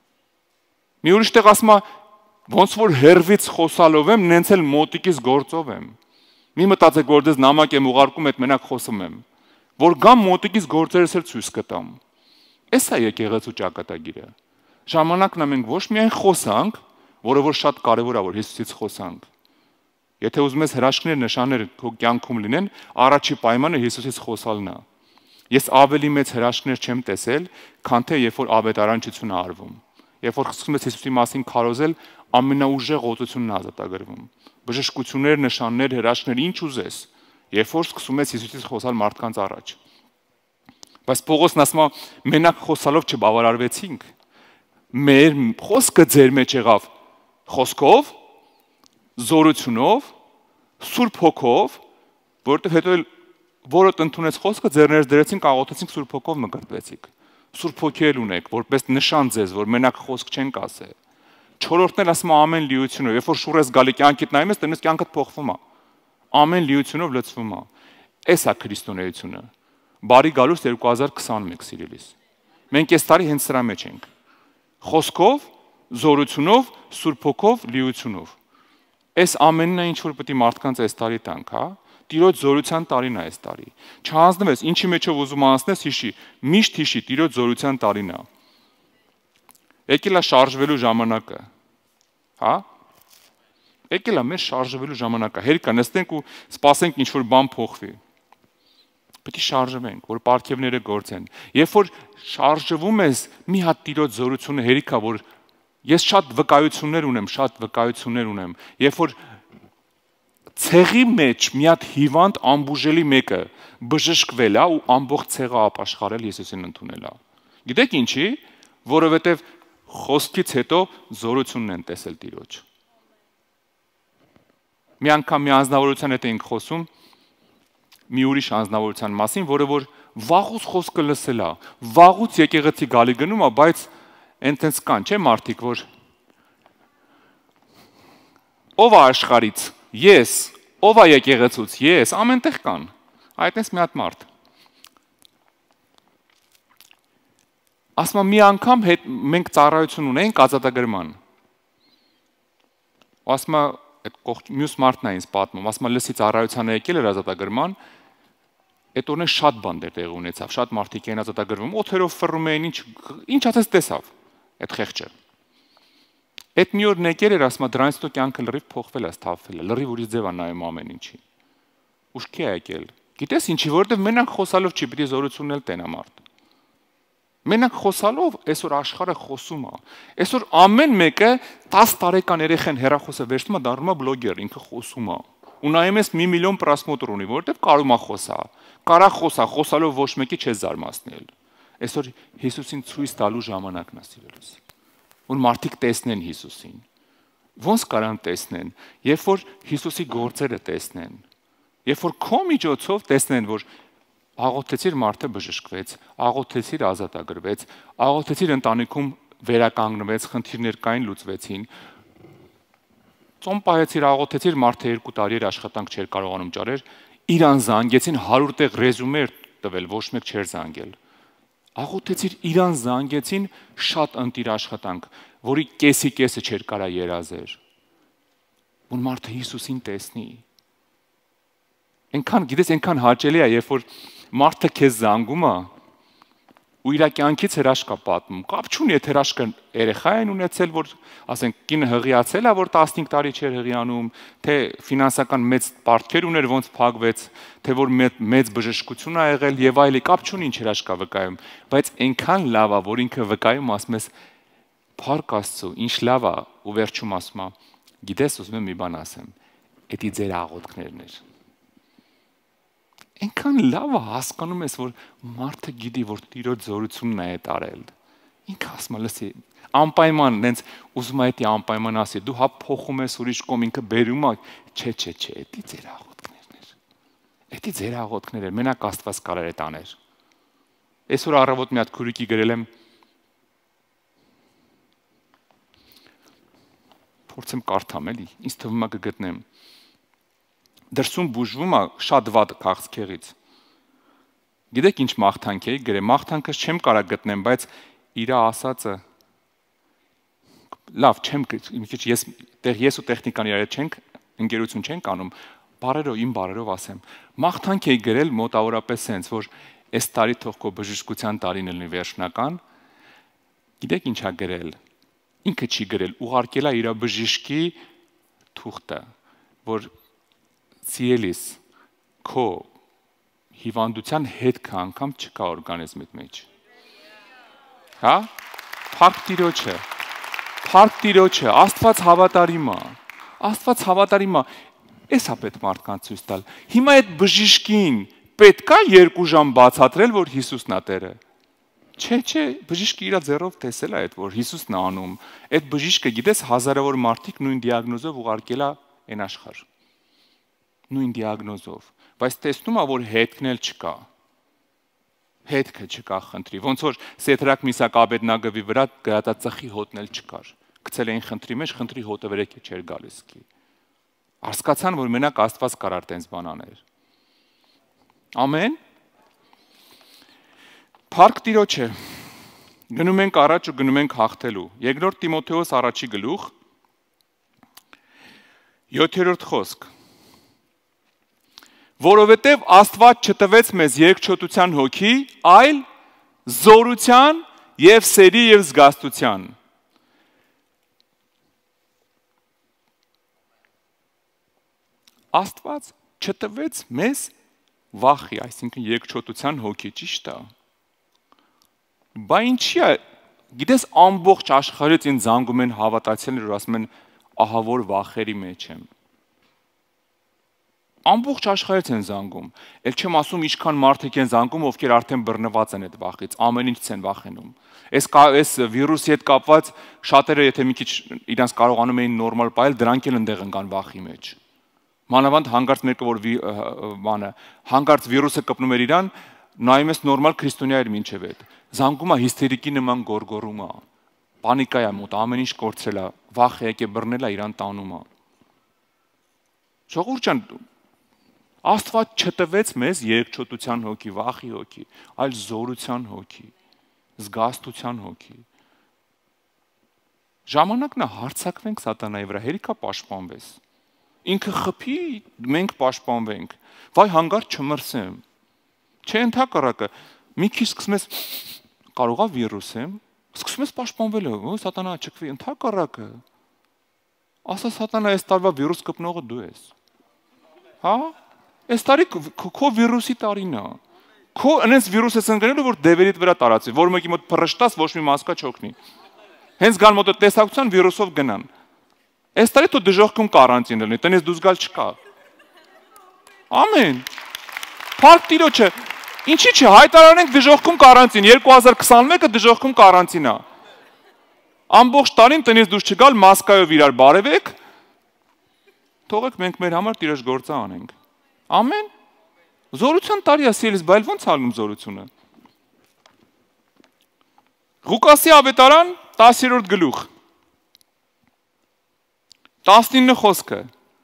Մի ուրիշ տեղ ասում է ոնց որ հերվից խոսալով եմ, նենց էլ մոտիկից գործով եմ։ Մի մտածեք որ դες նամակ եմ ուղարկում, այդ մենակ խոսում եմ։ Որ գամ մոտիկից գործերս էլ ցույց կտամ։ Էս է եկեղեցու ճակատագիրը։ Ժամանակն է մենք ոչ միայն խոսանք, որը որ շատ կարևոր է որ Հիսուսից խոսանք։ Եթե ուզում ես հրաշքներ, նշաններ քո կյանքում լինեն, առաջի պայմանը Հիսուսից խոսալն է։ Ես ավելի մեծ հրաշքներ չեմ տեսել, քան թե երբ որ ավետարանչություն է արվում։ Երբ որ սկսում ես Հիսուսի մասին քարոզել, ամենաուժեղ օծությունն է ազատագրվում։ Բժշկություններ, նշաններ, հրաշքներ, ինչ ուզես, երբ որ սկսում ես Հիսուսից խոսալ մարդկանց առաջ։ Բայց Պողոսն ասում է, մենակ խոսալով չբավարարվեցինք։ Մեր խոսքը ձեր մեջ եղավ խոսքով, զորությունով, Սուրբ Հոգով, որովհետև հետո որը ընդունեց խոսքը ձեռներս դրեցինք, աղոթեցինք Սուրբ Հոգով մկրտվեցիք։ Սուրբ Հոգի էլ ունեք, որպես նշան ձեզ, որ մենակ խոսք չենք ասել։ Չորրորդն էլ ասում է ամեն լիությունով, երբ որ շուռ ես գալի կյանքիդ նայում ես, տնես կյանքդ փոխվում է։ Ամեն լիությունով լցվում է։ Էս է քրիստոնեությունը։ Բարի գալուս երկու հազար քսանմեկ սիրելիս։ Մենք այս տարի հենց սրա մեջ ենք։ Խոսքով, զորությունով, Սուրբ Հոգով, լիությունով։ Այս ամենն է ինչ որ պետք է մարդկանց այս տարի տանք, հա։ Տիրոջ զորության տարին է այս տարի։ Չհանձնվես, ինչի մեջով ուզում անցնես, հիշի, միշտ հիշի, Տիրոջ զորության տարին է։ Եկել է շարժվելու ժամանակը։ Հա։ Եկել է մեր շարժվելու ժամանակը։ Հերիք է նստենք ու սպասենք ինչ որ բան փոխվի։ Պետք է շարժվենք, որ պարգևները գործեն։ Երբ որ շարժվում ես, մի հատ Տիրոջ զորությունը հերիք է, որ ես շատ վկայություններ ունեմ, շատ վկայություններ ունեմ։ Երբ որ ցեղի մեջ մի հատ հիվանդ ամբուժելի մեկը բժշկվել է ու ամբողջ ցեղը ապաշխարել Հիսուսին ընդունել է։ Գիտեք ինչի, որովհետև խոսքից հետո զորությունն են տեսել Տիրոջ։ Մի անգամ մի անձնավորության հետ էինք խոսում, մի ուրիշ անձնավորության մասին, որը որ վաղուց խոսքը լսել է, վաղուց եկեղեցի գալի գնում է, բայց այնտենց կան, չէ՞ մարդիկ, որ ով է աշխարից, ես, ով է եկեղեցուց, ես, ամենտեղ կան, այդպես մի հատ մարդ։ Ասում եմ մի անգամ հետ մենք ծառայություն ունենք ազատագրման։ Ասում եմ այդ մյուս մարդն է ինձ պատմում, ասում եմ լսի ծառայությանը եկել էր ազատագրման, այդ օրն շատ բան դեր տեղ ունեցավ, շատ մարդիկ էին ազատագրվում, օթերով ֆռում էին, ինչ ինչ ասես տեսավ այդ խեղճը։ Այդ մի օր եկել էր, ասում եմ դրանից հետո կյանքը լրիվ փոխվել է, սթափվել է, լրիվ ուրիշ ձև է նայում ամեն ինչի։ Ուշքի է եկել, Գիտես ինչի, որովհետև մենակ խոսալով չի պիտի զորությունն էլ տենա մարդ։ Մենակ խոսալով այսօր աշխարհը խոսում է։ Այսօր ամեն մեկը տասը տարեկան երեխան հեռախոսը վերցնում է, դառնում է բլոգեր, ինքը խոսում է։ Ու նայում ես մի միլիոն պրասմոտր ունի, որովհետև կարում է խոսա։ Կարա խոսա, խոսալով ոչ մեկի չես զարմացնել։ Այսօր Հիսուսին ցույց տալու ժամանակն է սիրելիս։ Որ մարդիկ տեսնեն Հիսուսին։ Ոնց կարան տեսնեն, երբ որ Հիսուսի գործերը տեսնեն։ Երբ որ քո միջոցով տեսնեն, որ աղոթեցիր մարդը բժշկվեց, աղոթեցիր ազատագրվեց, աղոթեցիր ընտանիքում վերականգնվեց, խնդիրներ կային լուծվեցին։ Ծոմ պահեցիր, աղոթեցիր մարդը երկու տարի էր աշխատանք չէր կարողանում ճարել, իրան զանգեցին հարյուր տեղ ռեզումե տվել, ոչ մեկ չէր զանգել։ Աղոթեցիր, իրան զանգեցին շատ ընտիր աշխատանք, որի կեսի կեսը չէր կարա երազեր։ Որ մարդը Հիսուսին տեսնի։ Այնքան, գիտես, այնքան հաճելի է, երբ որ մարդը քեզ զանգում է ու իր կյանքից հրաշք է պատմում։ Կապ չունի, եթե հրաշքը երեխա են ունեցել, որ ասենք կինը հղիացել է, որ տասնհինգ տարի չէր հղիանում, թե ֆինանսական մեծ պարտքեր ուներ, ոնց փակվեց, թե որ մեծ բժշկություն ա եղել եւ այլի, կապ չունի ինչ հրաշք է վկայում, բայց այնքան լավ է, որ ինքը վկայում ասում ես Փառք Աստծո, ինչ լավ է, ու վերջում ասում է, գիտես, ուզում եմ մի բան ասեմ, դա ձեր աղոթքներն էր։ Այնքան լավ է հասկանում ես, որ մարդը գիտի, որ Տիրոջ զորությունն է տարել։ Ինքը ասում է, լսի, անպայման, նենց ուզում է դա անպայման ասի, դու հա փոխում ես ուրիշ կողմ, ինքը բերում է, չէ, չէ, չէ, դա ձեր աղոթքներն էր։ Դա ձեր աղոթքներ էր, մենակ Աստված կարող է տաներ։ Այսօր առավոտ մի հատ քուրիկի գրել եմ, փորձեմ կարդամ էլի, ինձ թվում է կգտնեմ։ Դրսում բուժվում է շատ վատ քաղցկեղից։ Գիտեք ինչ մաղթանք էի գրել, մաղթանքը չեմ կարա գտնեմ, բայց իր ասածը լավ չեմ մի քիչ ես տեղ ես ու տեխնիկան իրար հետ չենք ընկերություն չենք անում, բարերով իմ բարերով ասեմ։ Մաղթանք էի գրել մոտավորապես sense, որ այս տարի թող քո բժշկության տարին լինի վերջնական։ Գիտեք ինչ ա գրել։ Ինքը չի գրել, ուղարկել է իր բժշկի թուղթը, որ Սիրելիս, քո հիվանդության հետքը անգամ չկա օրգանիզմիդ մեջ։ Հա? Փառք Տիրոջը։ Փառք Տիրոջը, Աստված հավատարիմ է։ Աստված հավատարիմ է։ Էս է պետք մարդկանց ցույց տալ։ Հիմա այդ բժշկին պետք է երկու ժամ բացատրել, որ Հիսուսն է Տերը։ Չէ, չէ, բժիշկը իր ձեռով տեսել է այդ, որ Հիսուսն է անում։ Այդ բժիշկը գիտես հազարավոր մարդիկ նույն դիագնոզով ուղարկել է այն աշխարհ։ Նույն դիագնոզով, բայց տեսնում է, որ հետքն էլ չկա։ Հետքը չկա խնդրի, ոնց որ Սեդրակ Միսակ Աբեդնագովի վրա գրած ծխի հոտն էլ չկար։ Գցել էին խնդրի մեջ, խնդրի հոտը վերեքե չէր գալիս կի։ Հասկացան, որ մենակ Աստված կարող է տենց բան անել։ Ամեն։ Փառք Տիրոջը։ Գնում ենք առաջ ու գնում ենք հաղթելու։ Երկրորդ Տիմոթեոս առաջի գլուխ յոթերորդ խոսք։ Որովհետև Աստված չտվեց մեզ երկչոտության հոգի, այլ զորության եւ սերի եւ զգաստության։ Աստված չտվեց մեզ վախի, այսինքն երկչոտության հոգի, ճիշտ է։ Բա ինչի է, գիտես ամբողջ աշխարհից ինձ զանգում են հավատացյալներ, որ ասում են ահա որ վախերի մեջ եմ։ Ամբողջ աշխարհից են զանգում։ Էլ չեմ ասում ինչքան մարդիկ են զանգում, ովքեր արդեն բռնված են այդ վախից, ամեն ինչից են վախենում։ Այս այս վիրուսի հետ կապված շատերը եթե մի քիչ իրանց կարողանում էին նորմալ պայել, դրանք էլ ընդեղ ընկան վախի մեջ։ Մանավանդ հանգարց մեկը որ բանը, հանգարց վիրուսը կպնում էր իրան, նայում ես նորմալ քրիստոնյա էր մինչև այդ։ Զանգում է հիստերիկի նման գորգորում է։ Պանիկա է մոտ, ամեն ինչ կորցրել է, վախ եկե բռնել է, իրան տանում է։ Ժողովուրդ ջան, Աստված չտվեց մեզ երկչոտության հոգի, վախի հոգի, այլ զորության հոգի, զգաստության հոգի։ Ժամանակն է հարձակվենք սատանայի վրա, հերիքա պաշտպանվես։ Ինքը խփի, մենք պաշտպանվենք։ Վայ հանգարց չմրսեմ։ Չէ ընդհակառակը, մի քիչ սկսում ես կարող է վիրուս եմ, սկսում ես պաշտպանվել, սատանա չքվի, ընդհակառակը։ Ասա սատանա այս տարվա վիրուս կպնողը դու ես։ Հա? Այս տարի քո վիրուսի տարին է։ Քո այնպես վիրուս ես ընկնելու, որ դևերիդ վրա տարածվի, որ մեկի մոտ փռշտաս ոչ մի մասկա չօգնի։ Հենց գան մոտը տեսակցության վիրուսով գնան։ Այս տարի դու դժոխքում կարանտին լինի, տնից դուրս գալ չկա։ Ամեն։ Փառք Տիրոջը։ Ինչի՞ չէ, հայտարարենք դժոխքում կարանտին, երկու հազար քսաներկը դժոխքում կարանտին է։ Ամբողջ տարին տնից դուրս չգալ, մասկայով իրար բարևեք։ Թողեք մենք մեր համար Տիրոջ գործը անենք։ Ամեն։ Զորություն տարի է սիրելիս, բայց ո՞նց ալնում զորությունը։ Ղուկասի ավետարան տասերորդ գլուխ տասնինը խոսքը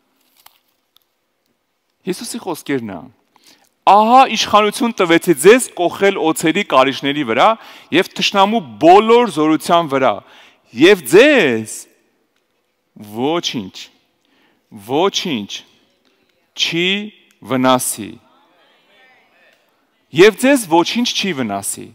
Հիսուսի խոսքերն է։ Ահա իշխանություն տվեցի ձեզ կոխել օձերի կարիճների վրա եւ թշնամու բոլոր զորության վրա եւ ձեզ ոչինչ ոչինչ չի վնասի եւ ձեզ ոչինչ չի վնասի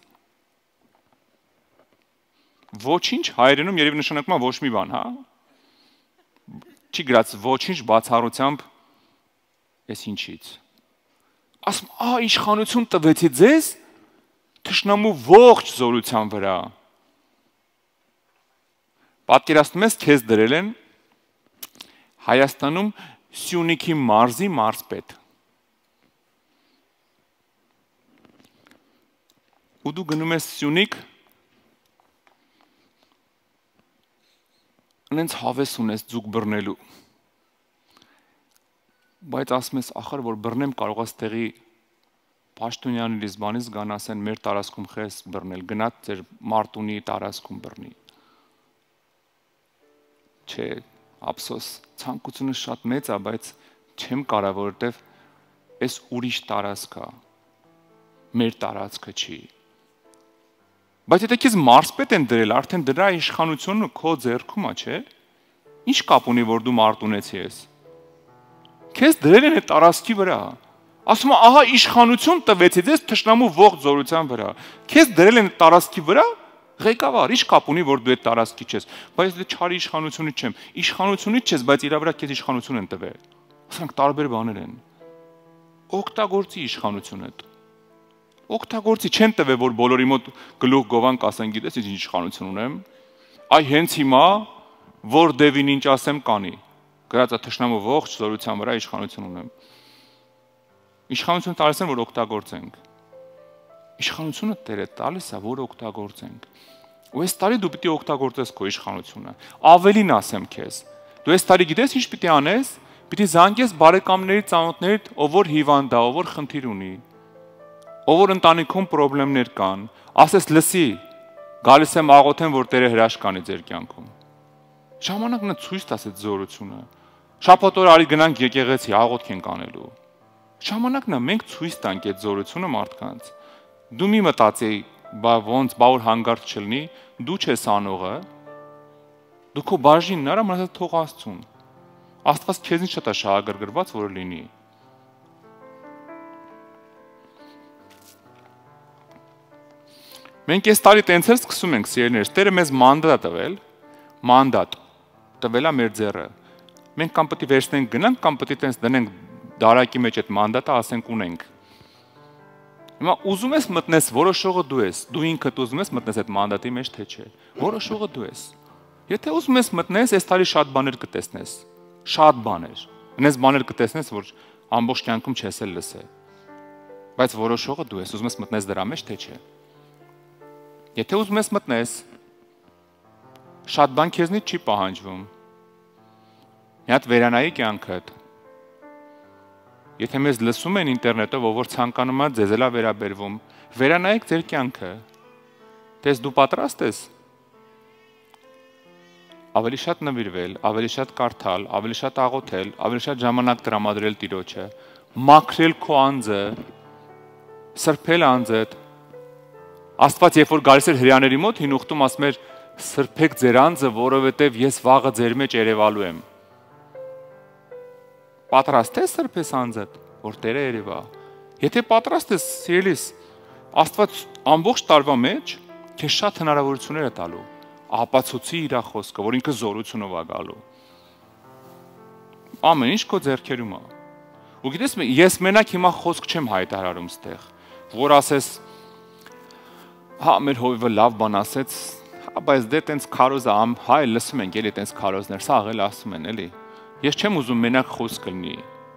ոչինչ հայերենում երևի նշանակում է ոչ մի բան, հա չի գրած ոչինչ բացառությամբ ես ինչից ասում ահա իշխանություն տվեցի ձեզ թշնամու ողջ զորության վրա պատկերացնում ես քեզ դրել են Հայաստանում Սյունիքի մարզի մարզպետ ու դու գնում ես Սյունիք Անենց հավես ունես ձուկ բռնելու բայց ասում ես ախր որ բռնեմ կարող ես տեղի Պաշտոնյանի լիզբանից գան ասեն մեր տարածքում խես բռնել գնաց ձեր Մարտունի տարածքում բռնի Չէ ափսոս ցանկությունը շատ մեծ է բայց չեմ կարա որովհետև այս ուրիշ տարածք է մեր տարածքը չի Բայց եթե քեզ մարզպետ են դրել արդեն դրա իշխանությունը քո ձեռքում է չէ Ինչ կապ ունի որ դու մարտունեցի ես Քեզ դրել են այդ տարածքի վրա ասում ահա իշխանություն տվեցի ձեզ թշնամու ողջ զորության վրա Քեզ դրել են այդ տարածքի վրա ղեկավար ինչ կապ ունի որ դու այդ տարածքի չես բայց դու չարի իշխանությունից չեմ իշխանությունից չես բայց իրա վրա քեզ իշխանություն են տվել ասենք տարբեր բաներ են օգտագործի իշխանությունը Օգտագործի չեն տվել որ բոլորի մոտ գլուխ գովանք ասեն գիտես ինչ իշխանություն ունեմ այ հենց հիմա որ դևին ինչ ասեմ կանի գրած է թշնամու ողջ զորության վրա իշխանություն ունեմ Իշխանությունը տալիս են որ օգտագործենք Իշխանությունը Տերը տալիս է որ օգտագործենք ու այս տարի դու պիտի օգտագործես քո իշխանությունը ավելին ասեմ քեզ դու այս տարի գիտես ինչ պիտի անես պիտի զանգես բարեկամների ծանոթներիդ ով որ հիվանդ է ով որ խնդիր ունի ով որ ընտանիքում խնդիրներ կան, ասես լսի, գալիս եմ աղոթեմ, որ Տերը հրաշք անի ձեր կյանքում։ Ժամանակն է ցույց տաս այդ զորությունը։ Շաբաթ օրը արի գնանք եկեղեցի, աղոթք ենք անելու։ Ժամանակն է մենք ցույց տանք այդ զորությունը մարդկանց։ Դու մի մտածի, բա ոնց, բա որ հանգարց չլինի, դու չես անողը։ Դու քո բաժինն արա, մնացած թող Աստծուն։ Աստված քեզնից շատ է շահագրգռված, որ լինի։ Մենք այս տարի տենց էլ սկսում ենք սիրելիներ, Տերը մեզ մանդատ տվել, մանդատ տվել է մեր ձեռը։ Մենք կամ պետք է վերցնենք գնանք, կամ պետք է տենց դնենք դարակի մեջ այդ մանդատը, ասենք ունենք։ Հիմա ուզում ես մտնես, որոշողը դու ես, դու ինքդ ուզում ես մտնես այդ մանդատի մեջ, թե չէ։ Որոշողը դու ես։ Եթե ուզում ես մտնես, այս տարի շատ բաներ կտեսնես, շատ բաներ։ Այնպես բաներ կտեսնես, որ ամբողջ կյանքում չես էլ լսել։ Բայց որոշողը դու ես, ուզում ես մտնես դրա մեջ, թե չէ։ Եթե ուզում ես մտնես, շատ բան քեզնից չի պահանջվում։ Մի հատ վերանայի կյանքդ։ Եթե մեզ լսում են ինտերնետով, ով որ ցանկանում է ձեզ էլա վերաբերվում, վերանայեք ձեր կյանքը։ Տես դու պատրաստ ես։ Ավելի շատ նվիրվել, ավելի շատ կարդալ, ավելի շատ աղոթել, ավելի շատ ժամանակ տրամադրել Տիրոջը, մաքրել քո անձը, սրբել անձդ։ Աստված երբ որ գալիս էր հրեաների մոտ, հին ուխտում ասում էր սրբեք ձեր անձը, որովհետև ես վաղը ձեր մեջ երևալու եմ։ Պատրաստ ես սրբես անձդ, որ Տերը երևա։ Եթե պատրաստ ես, սիրելիս, Աստված ամբողջ տարվա մեջ քեզ շատ հնարավորություններ է տալու։ Ապացուցի իր խոսքը, որ ինքը զորությունով է գալու։ Ամեն ինչ քո ձեռքերում է։ Ու գիտես, ես մենակ հիմա խոսք չեմ հայտարարում ստեղ, որ ասես, հա, մեր հովիվը լավ բան ասեց, հա, բայց դե տենց քարոզը, հայ լսում ենք, էլի տենց քարոզներ, սա աղել ասում են, էլի։ Ես չեմ ուզում մենակ խոսք լինի։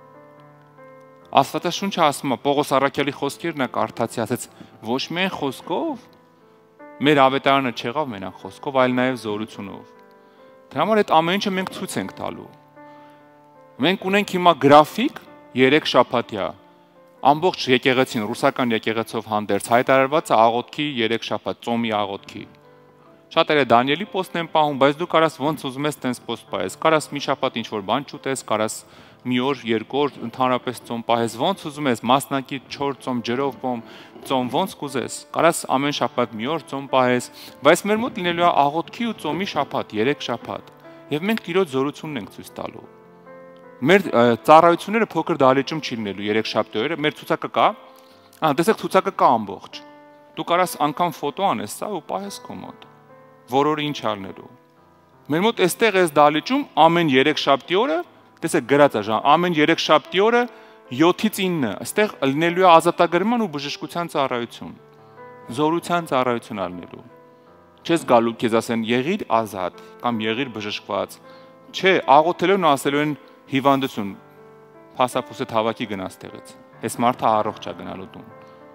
Աստվածաշունչը ասում է, Պողոս առաքյալի խոսքերն է կարդացի, ասեց, ոչ միայն խոսքով, մեր ավետարանը չեղավ մենակ խոսքով, այլ նաև զորությունով։ Դրա համար այդ ամեն ինչը մենք ցույց ենք տալու։ Մենք ունենք հիմա գրաֆիկ երեք շաբաթյա։ Ամբողջ եկեղեցին, ռուսական եկեղեցով հանդերձ հայտարարված է աղոթքի երեք շաբաթ, ծոմի աղոթքի։ Շատերը Դանիելի պոստն են պահում, բայց դու կարաս ոնց ուզում ես տենց պոստ պահես, կարաս մի շաբաթ ինչ-որ բան չուտես, կարաս մի օր, երկու օր ընդհանրապես ծոմ պահես, ոնց ուզում ես, մասնակից չորս ծոմ, ջրով ծոմ, ծոմ ոնց կուզես, կարաս ամեն շաբաթ մի օր ծոմ պահես, բայց մեր մոտ լինելու է աղոթքի ու ծոմի շաբաթ, երեք շաբաթ, եւ մենք Տիրոջ զորությունն ենք ցույց տալու։ Մեր ծառայությունները փոքր դահլիճում չի լինելու երեք շաբթի օրը, մեր ցուցակը կա, ահա տեսեք ցուցակը կա ամբողջ։ Դու կարաս անգամ ֆոտո անես սա ու պահես քո մոտ, որ օրը ինչ արնելու։ Մեր մոտ այստեղ էս դահլիճում ամեն երեք շաբթի օրը, տեսեք գրած է ժամ, ամեն երեք շաբթի օրը յոթից ինը, այստեղ լինելու է ազատագրման ու բժշկության ծառայություն, զորության ծառայություն ալնելու։ Չես գալու քեզ ասեն եղիր ազատ կամ եղիր բժշկված, չէ, աղոթելուն ասելու են հիվանդություն, փասափուսը հավաքի գնաց տեղից, այս մարդը առողջ է գնալու տուն,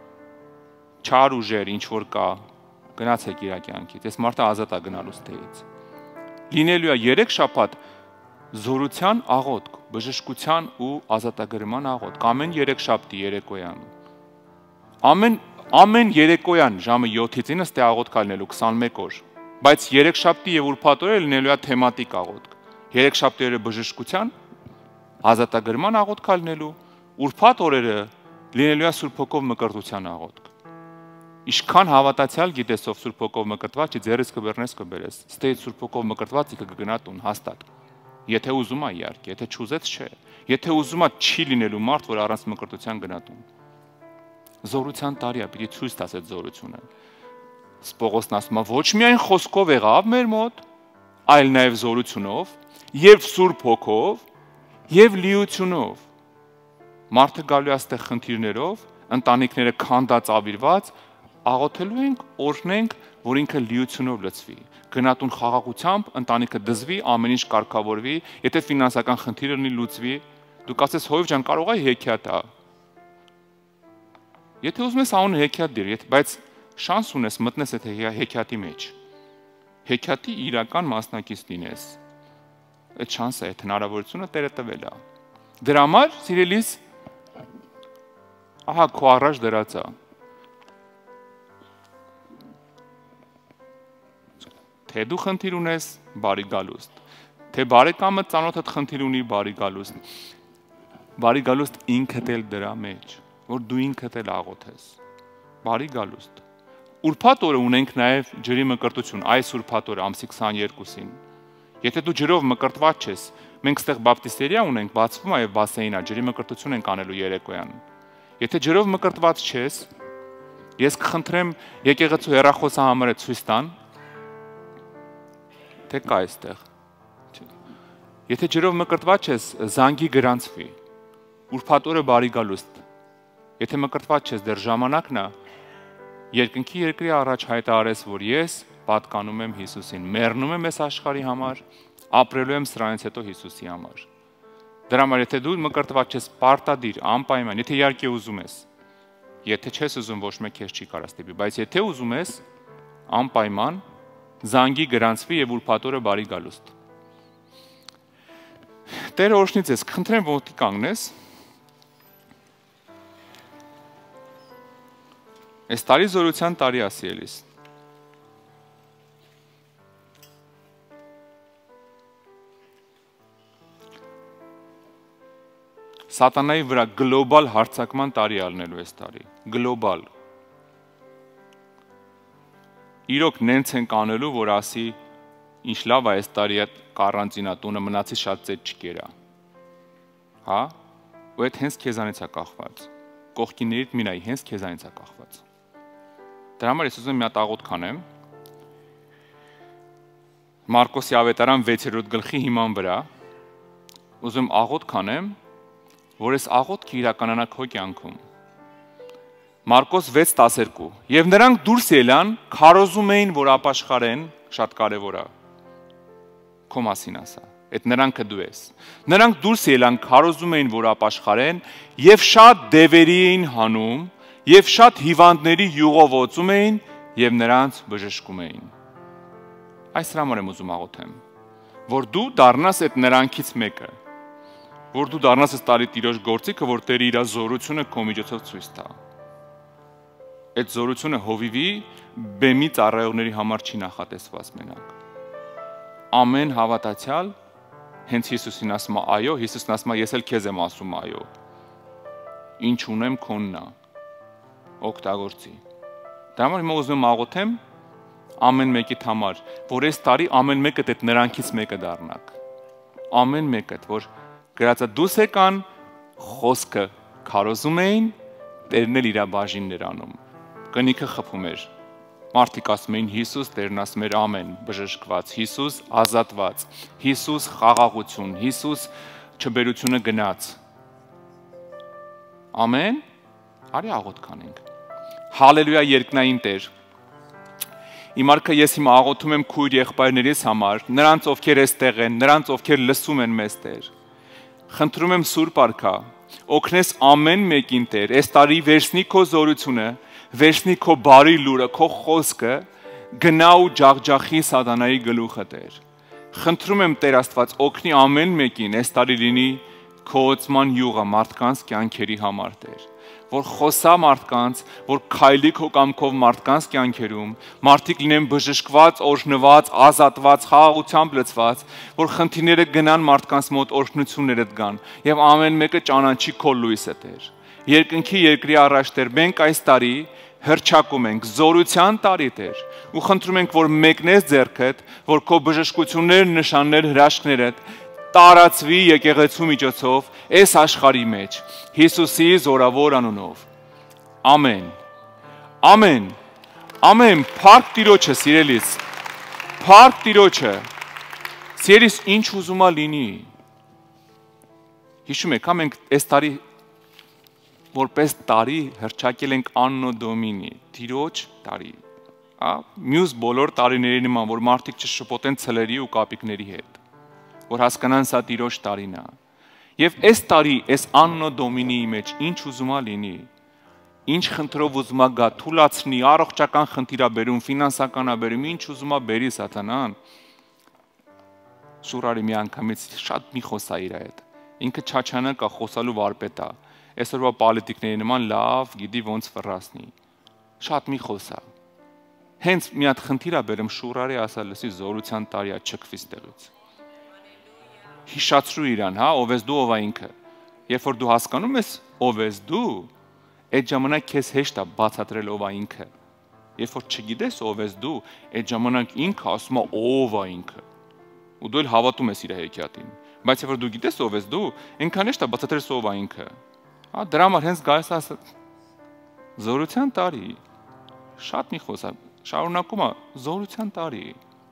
չար ուժեր ինչ որ կա, գնացեք իր կյանքից, այս մարդը ազատ է գնալու ստեղից։ Լինելու է երեք շաբաթ զորության աղոթք, բժշկության ու ազատագրման աղոթք, ամեն երեք շաբթի երեկոյան։ Ամեն ամեն երեկոյան ժամը յոթից ինը ստե աղոթք լինելու քսանմեկ օր, բայց երեք շաբթի եւ ուրբաթ օրերը լինելու է թեմատիկ աղոթք։ Երեք շաբթի օրերը բժշկության, ազատագրման աղոթք լինելու, ուրբաթ օրերը լինելու է Սուրբ Հոգով մկրտության աղոթք։ Ինչքան հավատացյալ գիտես ով Սուրբ Հոգով մկրտված չի, ձեռից կբեռնես կբերես։ Ստեից Սուրբ Հոգով մկրտված իկը կգնա տուն հաստատ։ Եթե ուզում է իհարկե, եթե չուզեց չէ։ Եթե ուզում է չի լինելու մարդ, որ առանց մկրտության գնա տուն։ Զորության տարի է, պիտի ցույց տաս այդ զորությունը։ Պողոսն ասում է, ոչ միայն խոսքով եղավ մեր մոտ, այլ նաև զորությունով, եւ Սուրբ Հոգով, եւ լիությունով։ Մարդը գալու է այստեղ խնդիրներով, ընտանիքները քանդած ավիրված, աղոթելու ենք, օրհնենք, որ ինքը լիությունով լցվի։ Գնատուն խաղաղությամբ, ընտանիքը դզվի, ամեն ինչ կարգավորվի, եթե ֆինանսական խնդիրը լինի լուծվի, դու կասես հովիվ ջան, կարող է հեքիաթ է։ Եթե ուզում ես անուն հեքիաթ դիր, բայց շանս ունես մտնես այդ հեքիաթի մեջ։ Հեքիաթի իրական մասնակից լինես։ Այդ շանսը, այդ հնարավորությունը Տերը տվել է։ Դրա համար, սիրելիս, ահա քո առաջ դրած է։ Թե դու խնդիր ունես, բարի գալուստ։ Թե բարեկամը ծանոթդ խնդիր ունի, բարի գալուստ։ Բարի գալուստ ինքդ էլ դրա մեջ, որ դու ինքդ էլ աղոթես։ Բարի գալուստ։ Ուրբաթ օրը ունենք նաև ջրի մկրտություն, այս ուրբաթ օրը ամսի քսաներկուսին։ Եթե դու ջրով մկրտված ես, մենք ստեղ բապտիստերիա ունենք, բացվում է եւ բասեին է, ջրի մկրտություն ենք անելու երեկոյան։ Եթե ջրով մկրտված ես, ես կխնդրեմ եկեղեցու հեռախոսը համարը ցույց տան, թե կա այստեղ։ Եթե ջրով մկրտված ես, զանգի գրանցվի։ Ուրբաթ օրը բարի գալուստ։ Եթե մկրտված ես, դեռ ժամանակն է, երկնքի երկրի առաջ հայտարարես, որ ես պատկանում եմ Հիսուսին, մեռնում եմ այս աշխարհի համար, ապրելու եմ սրանից հետո Հիսուսի համար։ Դրա համար եթե դու մկրտված ես, պարտադիր, անպայման, եթե իհարկե ուզում ես, եթե չես ուզում, ոչ մեկ քեզ չի կարող ստիպի, բայց եթե ուզում ես, անպայման զանգի գրանցվի եւ ուրբաթ օրը բարի գալուստ։ Տերը օրհնի ձեզ, խնդրեմ ոտքի կանգնես։ Այս տարի զորության տարի է, սիրելիս։ Սատանայի վրա գլոբալ հարձակման տարի ալնելու այս տարի, գլոբալ։ Իրոք նենց ենք անելու, որ ասի, ինչ լավ է այս տարի այդ կարանտինատունը մնացի շատ ծետ չկերա։ Հա, ու այդ հենց քեզանից է կախված։ Կողքիներիդ մի նայ, հենց քեզանից է կախված։ Դրա համար ես ուզում եմ մի հատ աղոթք անեմ։ Մարկոսի ավետարան վեցերորդ գլխի հիման վրա ուզում աղոթք անեմ, որ այս աղոթքը իրականանա քո կյանքում։ Մարկոս վեց տասներկու Եվ նրանք դուրս ելան, քարոզում էին, որ ապաշխարեն, շատ կարևոր է։ Քո մասին ասա, այդ նրանքը դու ես։ Նրանք դուրս ելան, քարոզում էին, որ ապաշխարեն, եւ շատ դևերի էին հանում, եւ շատ հիվանդների յուղով օծում էին, եւ նրանց բժշկում էին։ Այս համար եմ ուզում աղոթեմ, որ դու դառնաս այդ նրանքից մեկը, որ դու դառնաս այս տարի Տիրոջ գործիքը, որ Տերը իր զորությունը քո միջոցով ցույց տա։ Այդ զորությունը հովիվի բեմի ծառայողների համար չի նախատեսված մենակ։ Ամեն հավատացյալ հենց Հիսուսին ասում է այո, Հիսուսն ասում է ես էլ քեզ եմ ասում այո։ Ինչ ունեմ քոնն է, օգտագործի։ Դա համար հիմա ուզում եմ աղոթեմ ամեն մեկիդ համար, որ այս տարի ամեն մեկը այդ նրանքից մեկը դառնաք։ Ամեն մեկը, որ գրածը դուս եկան, խոսքը քարոզում էին, Տերն էլ իր բաժիններ անում։ Կնիքը խփում էր։ Մարդիկ ասում էին Հիսուս, Տերն ասում էր ամեն, բժշկված, Հիսուս ազատված, Հիսուս խաղաղություն, Հիսուս չբերությունը գնաց։ Ամեն։ Արի աղոթք անենք։ Հալելույա երկնային Տեր։ Իմ արքը ես հիմա աղոթում եմ քույր եղբայրներիս համար, նրանց ովքեր էստեղ են, նրանց ովքեր լսում են մեզ Տեր։ Խնդրում եմ Սուրբ Արքա, օգնես ամեն մեկին Տեր, այս տարի վերցնի քո զորությունը, վերցնի քո բարի լուրը, քո խոսքը, գնա ու ջախջախի սատանայի գլուխը Տեր։ Խնդրում եմ Տեր Աստված, օգնի ամեն մեկին այս տարի լինի քո օծման յուղը մարդկանց կյանքերի համար Տեր, որ խոսա մարդկանց, որ քայլի քո կամքով մարդկանց կյանքերում, մարդիկ լինեն բժշկված, օրհնված, ազատված, խաղաղությամբ լցված, որ խնդիրները գնան մարդկանց մոտ օրհնությունները գան եւ ամեն մեկը ճանաչի քո լույսը Տեր։ Երկնքի երկրի առաջ Տեր, մենք այս տարի հրճակում ենք զորության տարի Տեր ու խնդրում ենք, որ մեկնես ձեռքդ, որ քո բժշկություններ, նշաններ, հրաշքներդ տարածվի եկեղեցու միջոցով այս աշխարհի մեջ Հիսուսի զորավոր անունով։ Ամեն։ Ամեն։ Ամեն։ Փառք Տիրոջը, սիրելիս։ Փառք Տիրոջը։ Սիրելիս, ինչ ուզում ա լինի։ Հիշում եք, հա մենք այս տարի որպես տարի հրճակել ենք Աննո Դոմինի, Տիրոջ տարի։ Հա, մյուս բոլոր տարիների նման, որ մարդիկ չշփոթեն ցլերի ու կապիկների հետ, որ հասկանան սա Տիրոջ տարին է։ Եվ այս տարի, այս Աննո Դոմինիի մեջ ինչ ուզում ա լինի, ինչ խնդրով ուզում ա գա, թուլացնի, առողջական խնդիր ա բերում, ֆինանսական ա բերում, ինչ ուզում ա բերի Սատանան։ Շուրարի մի անգամից շատ մի խոսա իր հետ։ Ինքը չաչանակ է, խոսալու վարպետ է։ Այսօրվա պոլիտիկների նման լավ գիտի ոնց ֆռասնի։ Շատ մի խոսա։ Հենց մի հատ խնդիր ա բերում Շուրարի ասա լսի զորության տարի ա չքվի ստեղից։ Հիշացրու իրան, հա, ով ես դու, ով է ինքը։ Երբ որ դու հասկանում ես ով ես դու, այդ ժամանակ քեզ հեշտ է բացատրել ով է ինքը։ Երբ որ չգիտես ով ես դու, այդ ժամանակ ինքը ասում է ով է ինքը։ Ու դու էլ հավատում ես իր հեքիաթին։ Բայց երբ որ դու գիտես ով ես դու, այնքան հեշտ է բացատրել ով է ինքը։ Հա, դրա համար հենց գայս ասա զորության տարի։ Շատ մի խոսա, շարունակում է զորության տարի։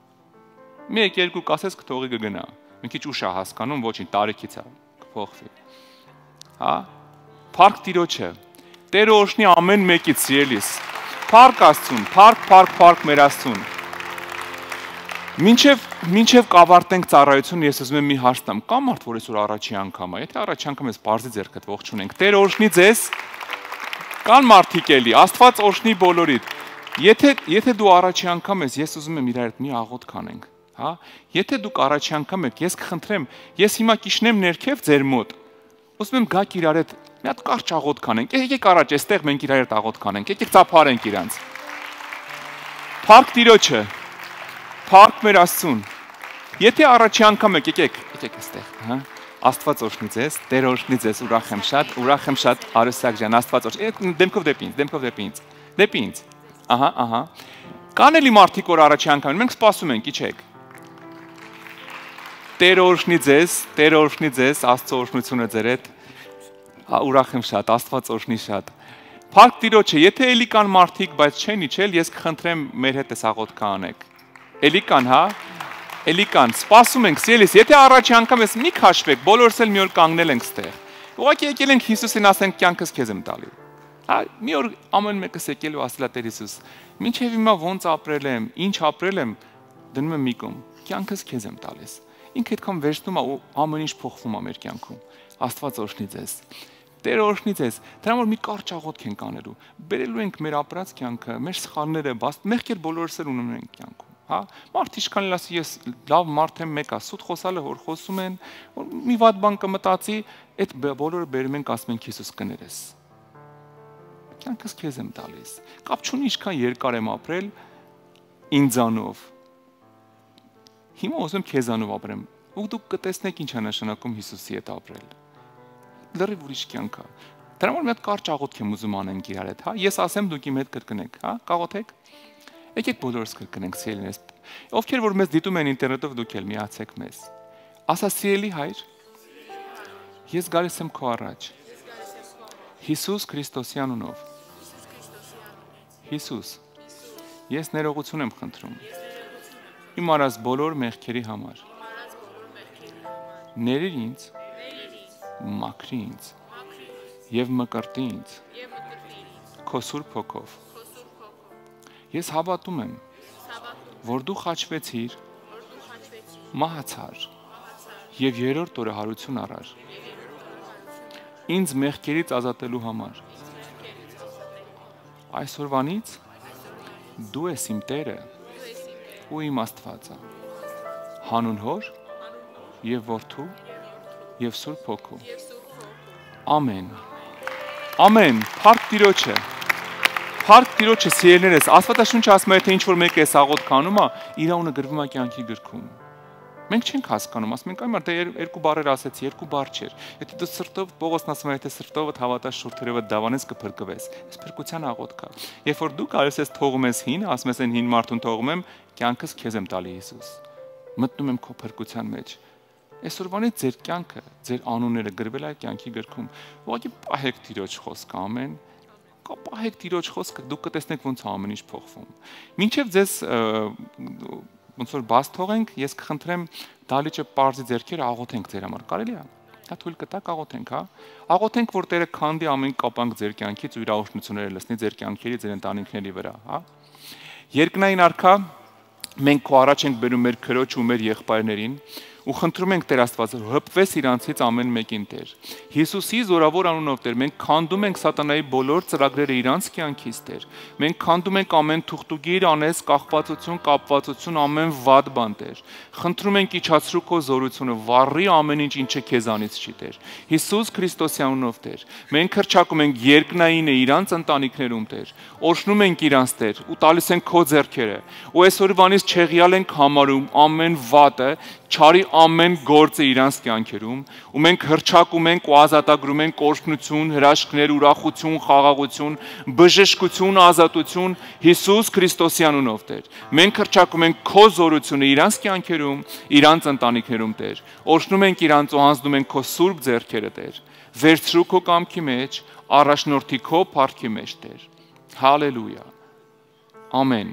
Մեկ երկու կասես կթողի կգնա։ Մի քիչ ուշ է հասկանում, ոչինչ, տարիքից է կփոխվի։ Հա, փառք Տիրոջը։ Տերը օրհնի ամեն մեկից, սիրելիս։ Փառք Աստծուն, փառք, փառք, փառք մեր Աստծուն։ Մինչև մինչև կավարտենք ծառայությունը, ես ուզում եմ մի հարց տամ։ Կա մարդ, որ այսօր առաջի անգամ է, եթե առաջի անգամ ես բարձի ձեռքդ ողջունենք։ Տեր օրհնի ձեզ։ Կան մարդիկ էլի, Աստված օրհնի բոլորիդ։ Եթե եթե դու առաջի անգամ ես, ես ուզում եմ իրար հետ մի աղոթք անենք, հա։ Եթե դուք առաջի անգամ եք, ես կխնդրեմ, ես հիմա կիշնեմ ներքև ձեր մոտ։ Ուզում եմ գաք իրար հետ մի հատ կարճ աղոթք անենք։ Եկեք առաջ, այստեղ մենք իրար հետ աղոթք անենք։ Եկեք ծափարենք իրանց։ Փառք Տիրոջը։ Փառք մեր Աստծուն։ Եթե առաջի անգամ եք, եկեք, եկեք այստեղ, հա։ Աստված օրհնի ձեզ, Տեր օրհնի ձեզ, ուրախ եմ շատ, ուրախ եմ շատ, Արուսակ ջան, Աստված օրհնի։ Դեմքով դեպի ինձ, դեմքով դեպի ինձ։ Դեպի ինձ։ Ահա, ահա։ Կան էլի մարդիկ, որ առաջի անգամ են, մենք սպասում ենք, իջեք։ Տեր օրհնի ձեզ, Տեր օրհնի ձեզ, Աստծո օրհնությունը ձեր հետ։ Ուրախ եմ շատ, Աստված օրհնի շատ։ Փառք Տիրոջը, եթե էլի կան մարդիկ, բայց չեն իջել, ես կխնդրեմ մեր հետ աղոթք անեք։ Էլի կան, հա։ Էլի կան, սպասում ենք, սիրելիս, եթե առաջի անգամ ես մի քաշվեք, բոլորս էլ մի օր կանգնել ենք ստեղ։ Ուղղակի եկել ենք Հիսուսին ասենք կյանքս քեզ եմ տալի։ Հա, մի օր ամեն մեկը եկել ու ասել է Տեր Հիսուս, մինչև հիմա ոնց ապրել եմ, ինչ ապրել եմ, դնում եմ մի կողմ, կյանքս քեզ եմ տալիս։ Ինքը այդքան վերջնում է ու ամեն ինչ փոխվում է մեր կյանքում։ Աստված օրհնի ձեզ։ Տերը օրհնի ձեզ։ Դրա համար մի կարճ աղոթք ենք անելու։ Բերելու ենք մեր ապրած կյանքը, մեր սխալները, մեղքեր բոլորս էլ ունեն ենք կյանքում, հա։ Մարդ իշքան լասի ես լավ մարդ եմ մեկա, սուտ խոսալը որ խոսում են, մի վատ բան կմտածի, այդ բոլորը բերում ենք ասում ենք Հիսուս կներես։ Կյանքս քեզ եմ տալիս։ Կապ չունի ինչքան երկար եմ ապրել ինձանով։ Հիմա ուզում եմ քեզանով ապրեմ։ Ու դուք կտեսնեք ինչ է նշանակում Հիսուսի հետ ապրել։ Լրիվ ուրիշ կյանք է։ Դրա համար մի հատ կարճ աղոթք եմ ուզում անենք իրար հետ, հա։ Ես ասեմ դուք իմ հետ կրկնեք, հա։ Կաղոթեք։ Եկեք բոլորս կրկնենք սիրելիներս։ Ովքեր որ մեզ դիտում են ինտերնետով դուք էլ միացեք մեզ։ Ասա սիրելի հայր, ես գալիս եմ քո առաջ։ Հիսուս Քրիստոսի անունով։ Հիսուս, ես ներողություն եմ խնդրում։ Իմ արած բոլոր մեղքերի համար։ Ներիր ինձ, մաքրի ինձ եւ մկրտի ինձ քո սուրբ հոգով։ Ես հավատում եմ, որ դու խաչվեցիր, մահացար եւ երրորդ օրը հարություն առար ինձ մեղքերից ազատելու համար։ Այսօրվանից դու ես իմ Տերը ու իմ Աստվածը։ Հանուն Հոր եւ Որդու եւ Սուրբ Հոգու։ Ամեն։ Ամեն։ Փառք Տիրոջը։ Փառք Տիրոջը սիրելիներս, Աստվածաշունչը ասում է, թե ինչ որ մեկը էս աղոթք անում է, իր անունը գրվում է կյանքի գրքում։ Մենք չենք հասկանում, ասում ենք, այմար, դե երկու բառեր ասեցի, երկու բառ չէր։ Եթե դու սրտով Պողոսն ասում է, եթե սրտովդ հավատաս շուրթերովդ դավանես կփրկվես։ Այս փրկության աղոթք է։ Երբ որ դու գալիս ես թողում ես հին, ասում ես այն հին մարդուն թողում եմ, կյանքս քեզ եմ տալի Հիսուս։ Մտնում եմ քո փրկության մեջ։ Այսօրվանից ձեր կյանքը, ձեր անունները գրվել է կյանքի գրքում։ Ուղղակի պահեք Տիրոջ խոսքը, ամեն։ Պահեք Տիրոջ խոսքը, դուք կտեսնեք ոնց ամեն ինչ փոխվում։ Մինչև ձեզ ոնց որ բաց թողենք, ես կխնդրեմ դալիճը պարզի ձեռքերը աղոթենք ձեր համար։ Կարելի է։ Դա թույլ կտակ աղոթենք, հա։ Աղոթենք, որ Տերը քանդի ամեն կապանք ձեր կյանքից ու իր օրհնությունները լցնի ձեր կյանքերի, ձեր ընտանիքների վրա, հա։ Երկնային Արքա, մենք քո առաջ ենք բերում մեր քրոջ ու մեր եղբայրներին ու խնդրում ենք Տեր Աստված, հպվես իրանցից ամեն մեկին Տեր։ Հիսուսի զորավոր անունով Տեր, մենք քանդում ենք սատանայի բոլոր ծրագրերը իրանց կյանքից Տեր։ Մենք քանդում ենք ամեն թուղթուգիր, անես, կախվածություն, կապվածություն, ամեն վատ բան Տեր։ Խնդրում ենք իջացրու քո զորությունը, վառի ամեն ինչ, ինչը քեզանից չի Տեր։ Հիսուս Քրիստոսի անունով Տեր։ Մենք հրճակում ենք երկնայինը իրանց ընտանիքներում Տեր։ Օրհնում ենք իրանց Տեր ու տալիս ենք քո ձեռքերը։ Ու այսօրվանից չեղյալ ենք համարում ամեն վատը, չարի ամեն գործը իրանց կյանքերում ու մենք հրճակում ենք ու ազատագրում ենք օրհնություն, հրաշքներ, ուրախություն, խաղաղություն, բժշկություն, ազատություն Հիսուս Քրիստոսի անունով Տեր։ Մենք հրճակում ենք քո զորությունը իրանց կյանքերում, իրանց ընտանիքներում Տեր։ Օրհնում ենք իրանց ու հանձնում ենք քո սուրբ ձեռքերը Տեր։ Վերցրու քո կամքի մեջ, առաջնորդի քո փառքի մեջ Տեր։ Հալելույա։ Ամեն։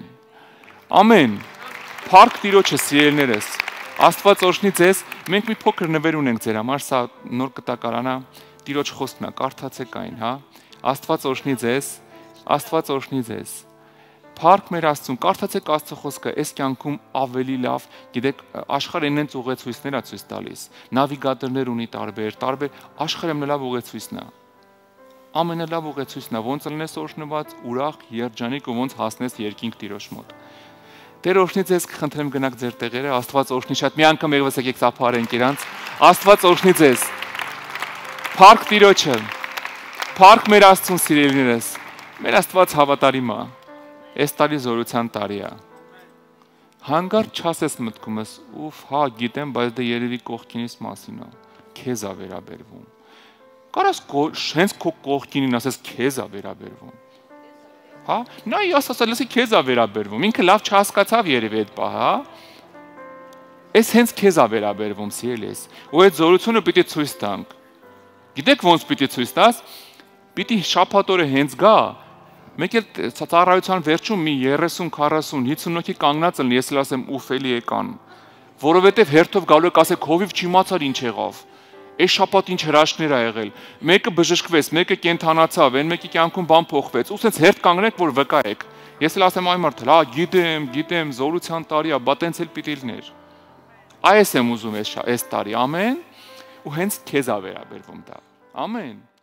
Ամեն։ Փառք Տիրոջը սիրելիներս։ Աստված օրհնի ձեզ, մենք մի փոքր նվեր ունենք ձեր համար, սա նոր կտակարանա, Տիրոջ խոսքն է, կարդացեք այն, հա։ Աստված օրհնի ձեզ, Աստված օրհնի ձեզ։ Փառք մեր Աստծուն, կարդացեք Աստծո խոսքը, այս կյանքում ավելի լավ, գիտեք, աշխարհը ինձ ուղեցույցներ է ցույց տալիս։ Նավիգատորներ ունի տարբեր, տարբեր աշխարհը լավ ուղեցույցն է։ Ամենալավ ուղեցույցն է, ոնց լինես օրհնված, ուրախ, երջանիկ ու ոնց հասնես երկինք Տիրոջ մոտ։ Տեր օրհնի ձեզ, կխնդրեմ գնաք ձեր տեղերը, Աստված օրհնի շատ, մի անգամ եղվես եկեք ծափարենք իրանց, Աստված օրհնի ձեզ։ Փառք Տիրոջը, փառք մեր Աստծուն սիրելիներս, մեր Աստված հավատարիմ է, այս տարի զորության տարի է։ Հանգարտ չասես մտքումս, ուֆ, հա, գիտեմ, բայց դե երևի կողքինից մասին է, քեզ է վերաբերվում։ Կարաս հենց քո կողքինին ասես քեզ է վերաբերվում։ Հա, նա ասացել լսի քեզ է վերաբերվում, ինքը լավ չհասկացավ երևի այդ պահը, հա։ Այս հենց քեզ է վերաբերվում, սիրելիս, ու այդ զորությունը պիտի ցույց տանք։ Գիտեք ոնց պիտի ցույց տաս, պիտի շաբաթ օրը հենց գա, մեկ էլ ծառայության վերջում մի երեսուն, քառասուն, հինգսուն հոգի կանգնած լինի, ես էլ ասեմ ուֆ էլի եկան, որովհետև հերթով գալու եք ասեք հովիվ չիմացար ինչ եղավ։ Այս շաբաթ ինչ հրաշքներ ա եղել։ Մեկը բժշկվեց, մեկը կենթանացավ, այն մեկի կյանքում բան փոխվեց։ Ու սենց հերթ կանգնեք, որ վկայեք։ Ես էլ ասեմ այ մարդը, հա, գիտեմ, գիտեմ, զորության տարի ա, բա տենց էլ պիտի լիներ։ Այս եմ ուզում այս այս տարի, ամեն, ու հենց քեզ ա վերաբերվում դա։ Ամեն։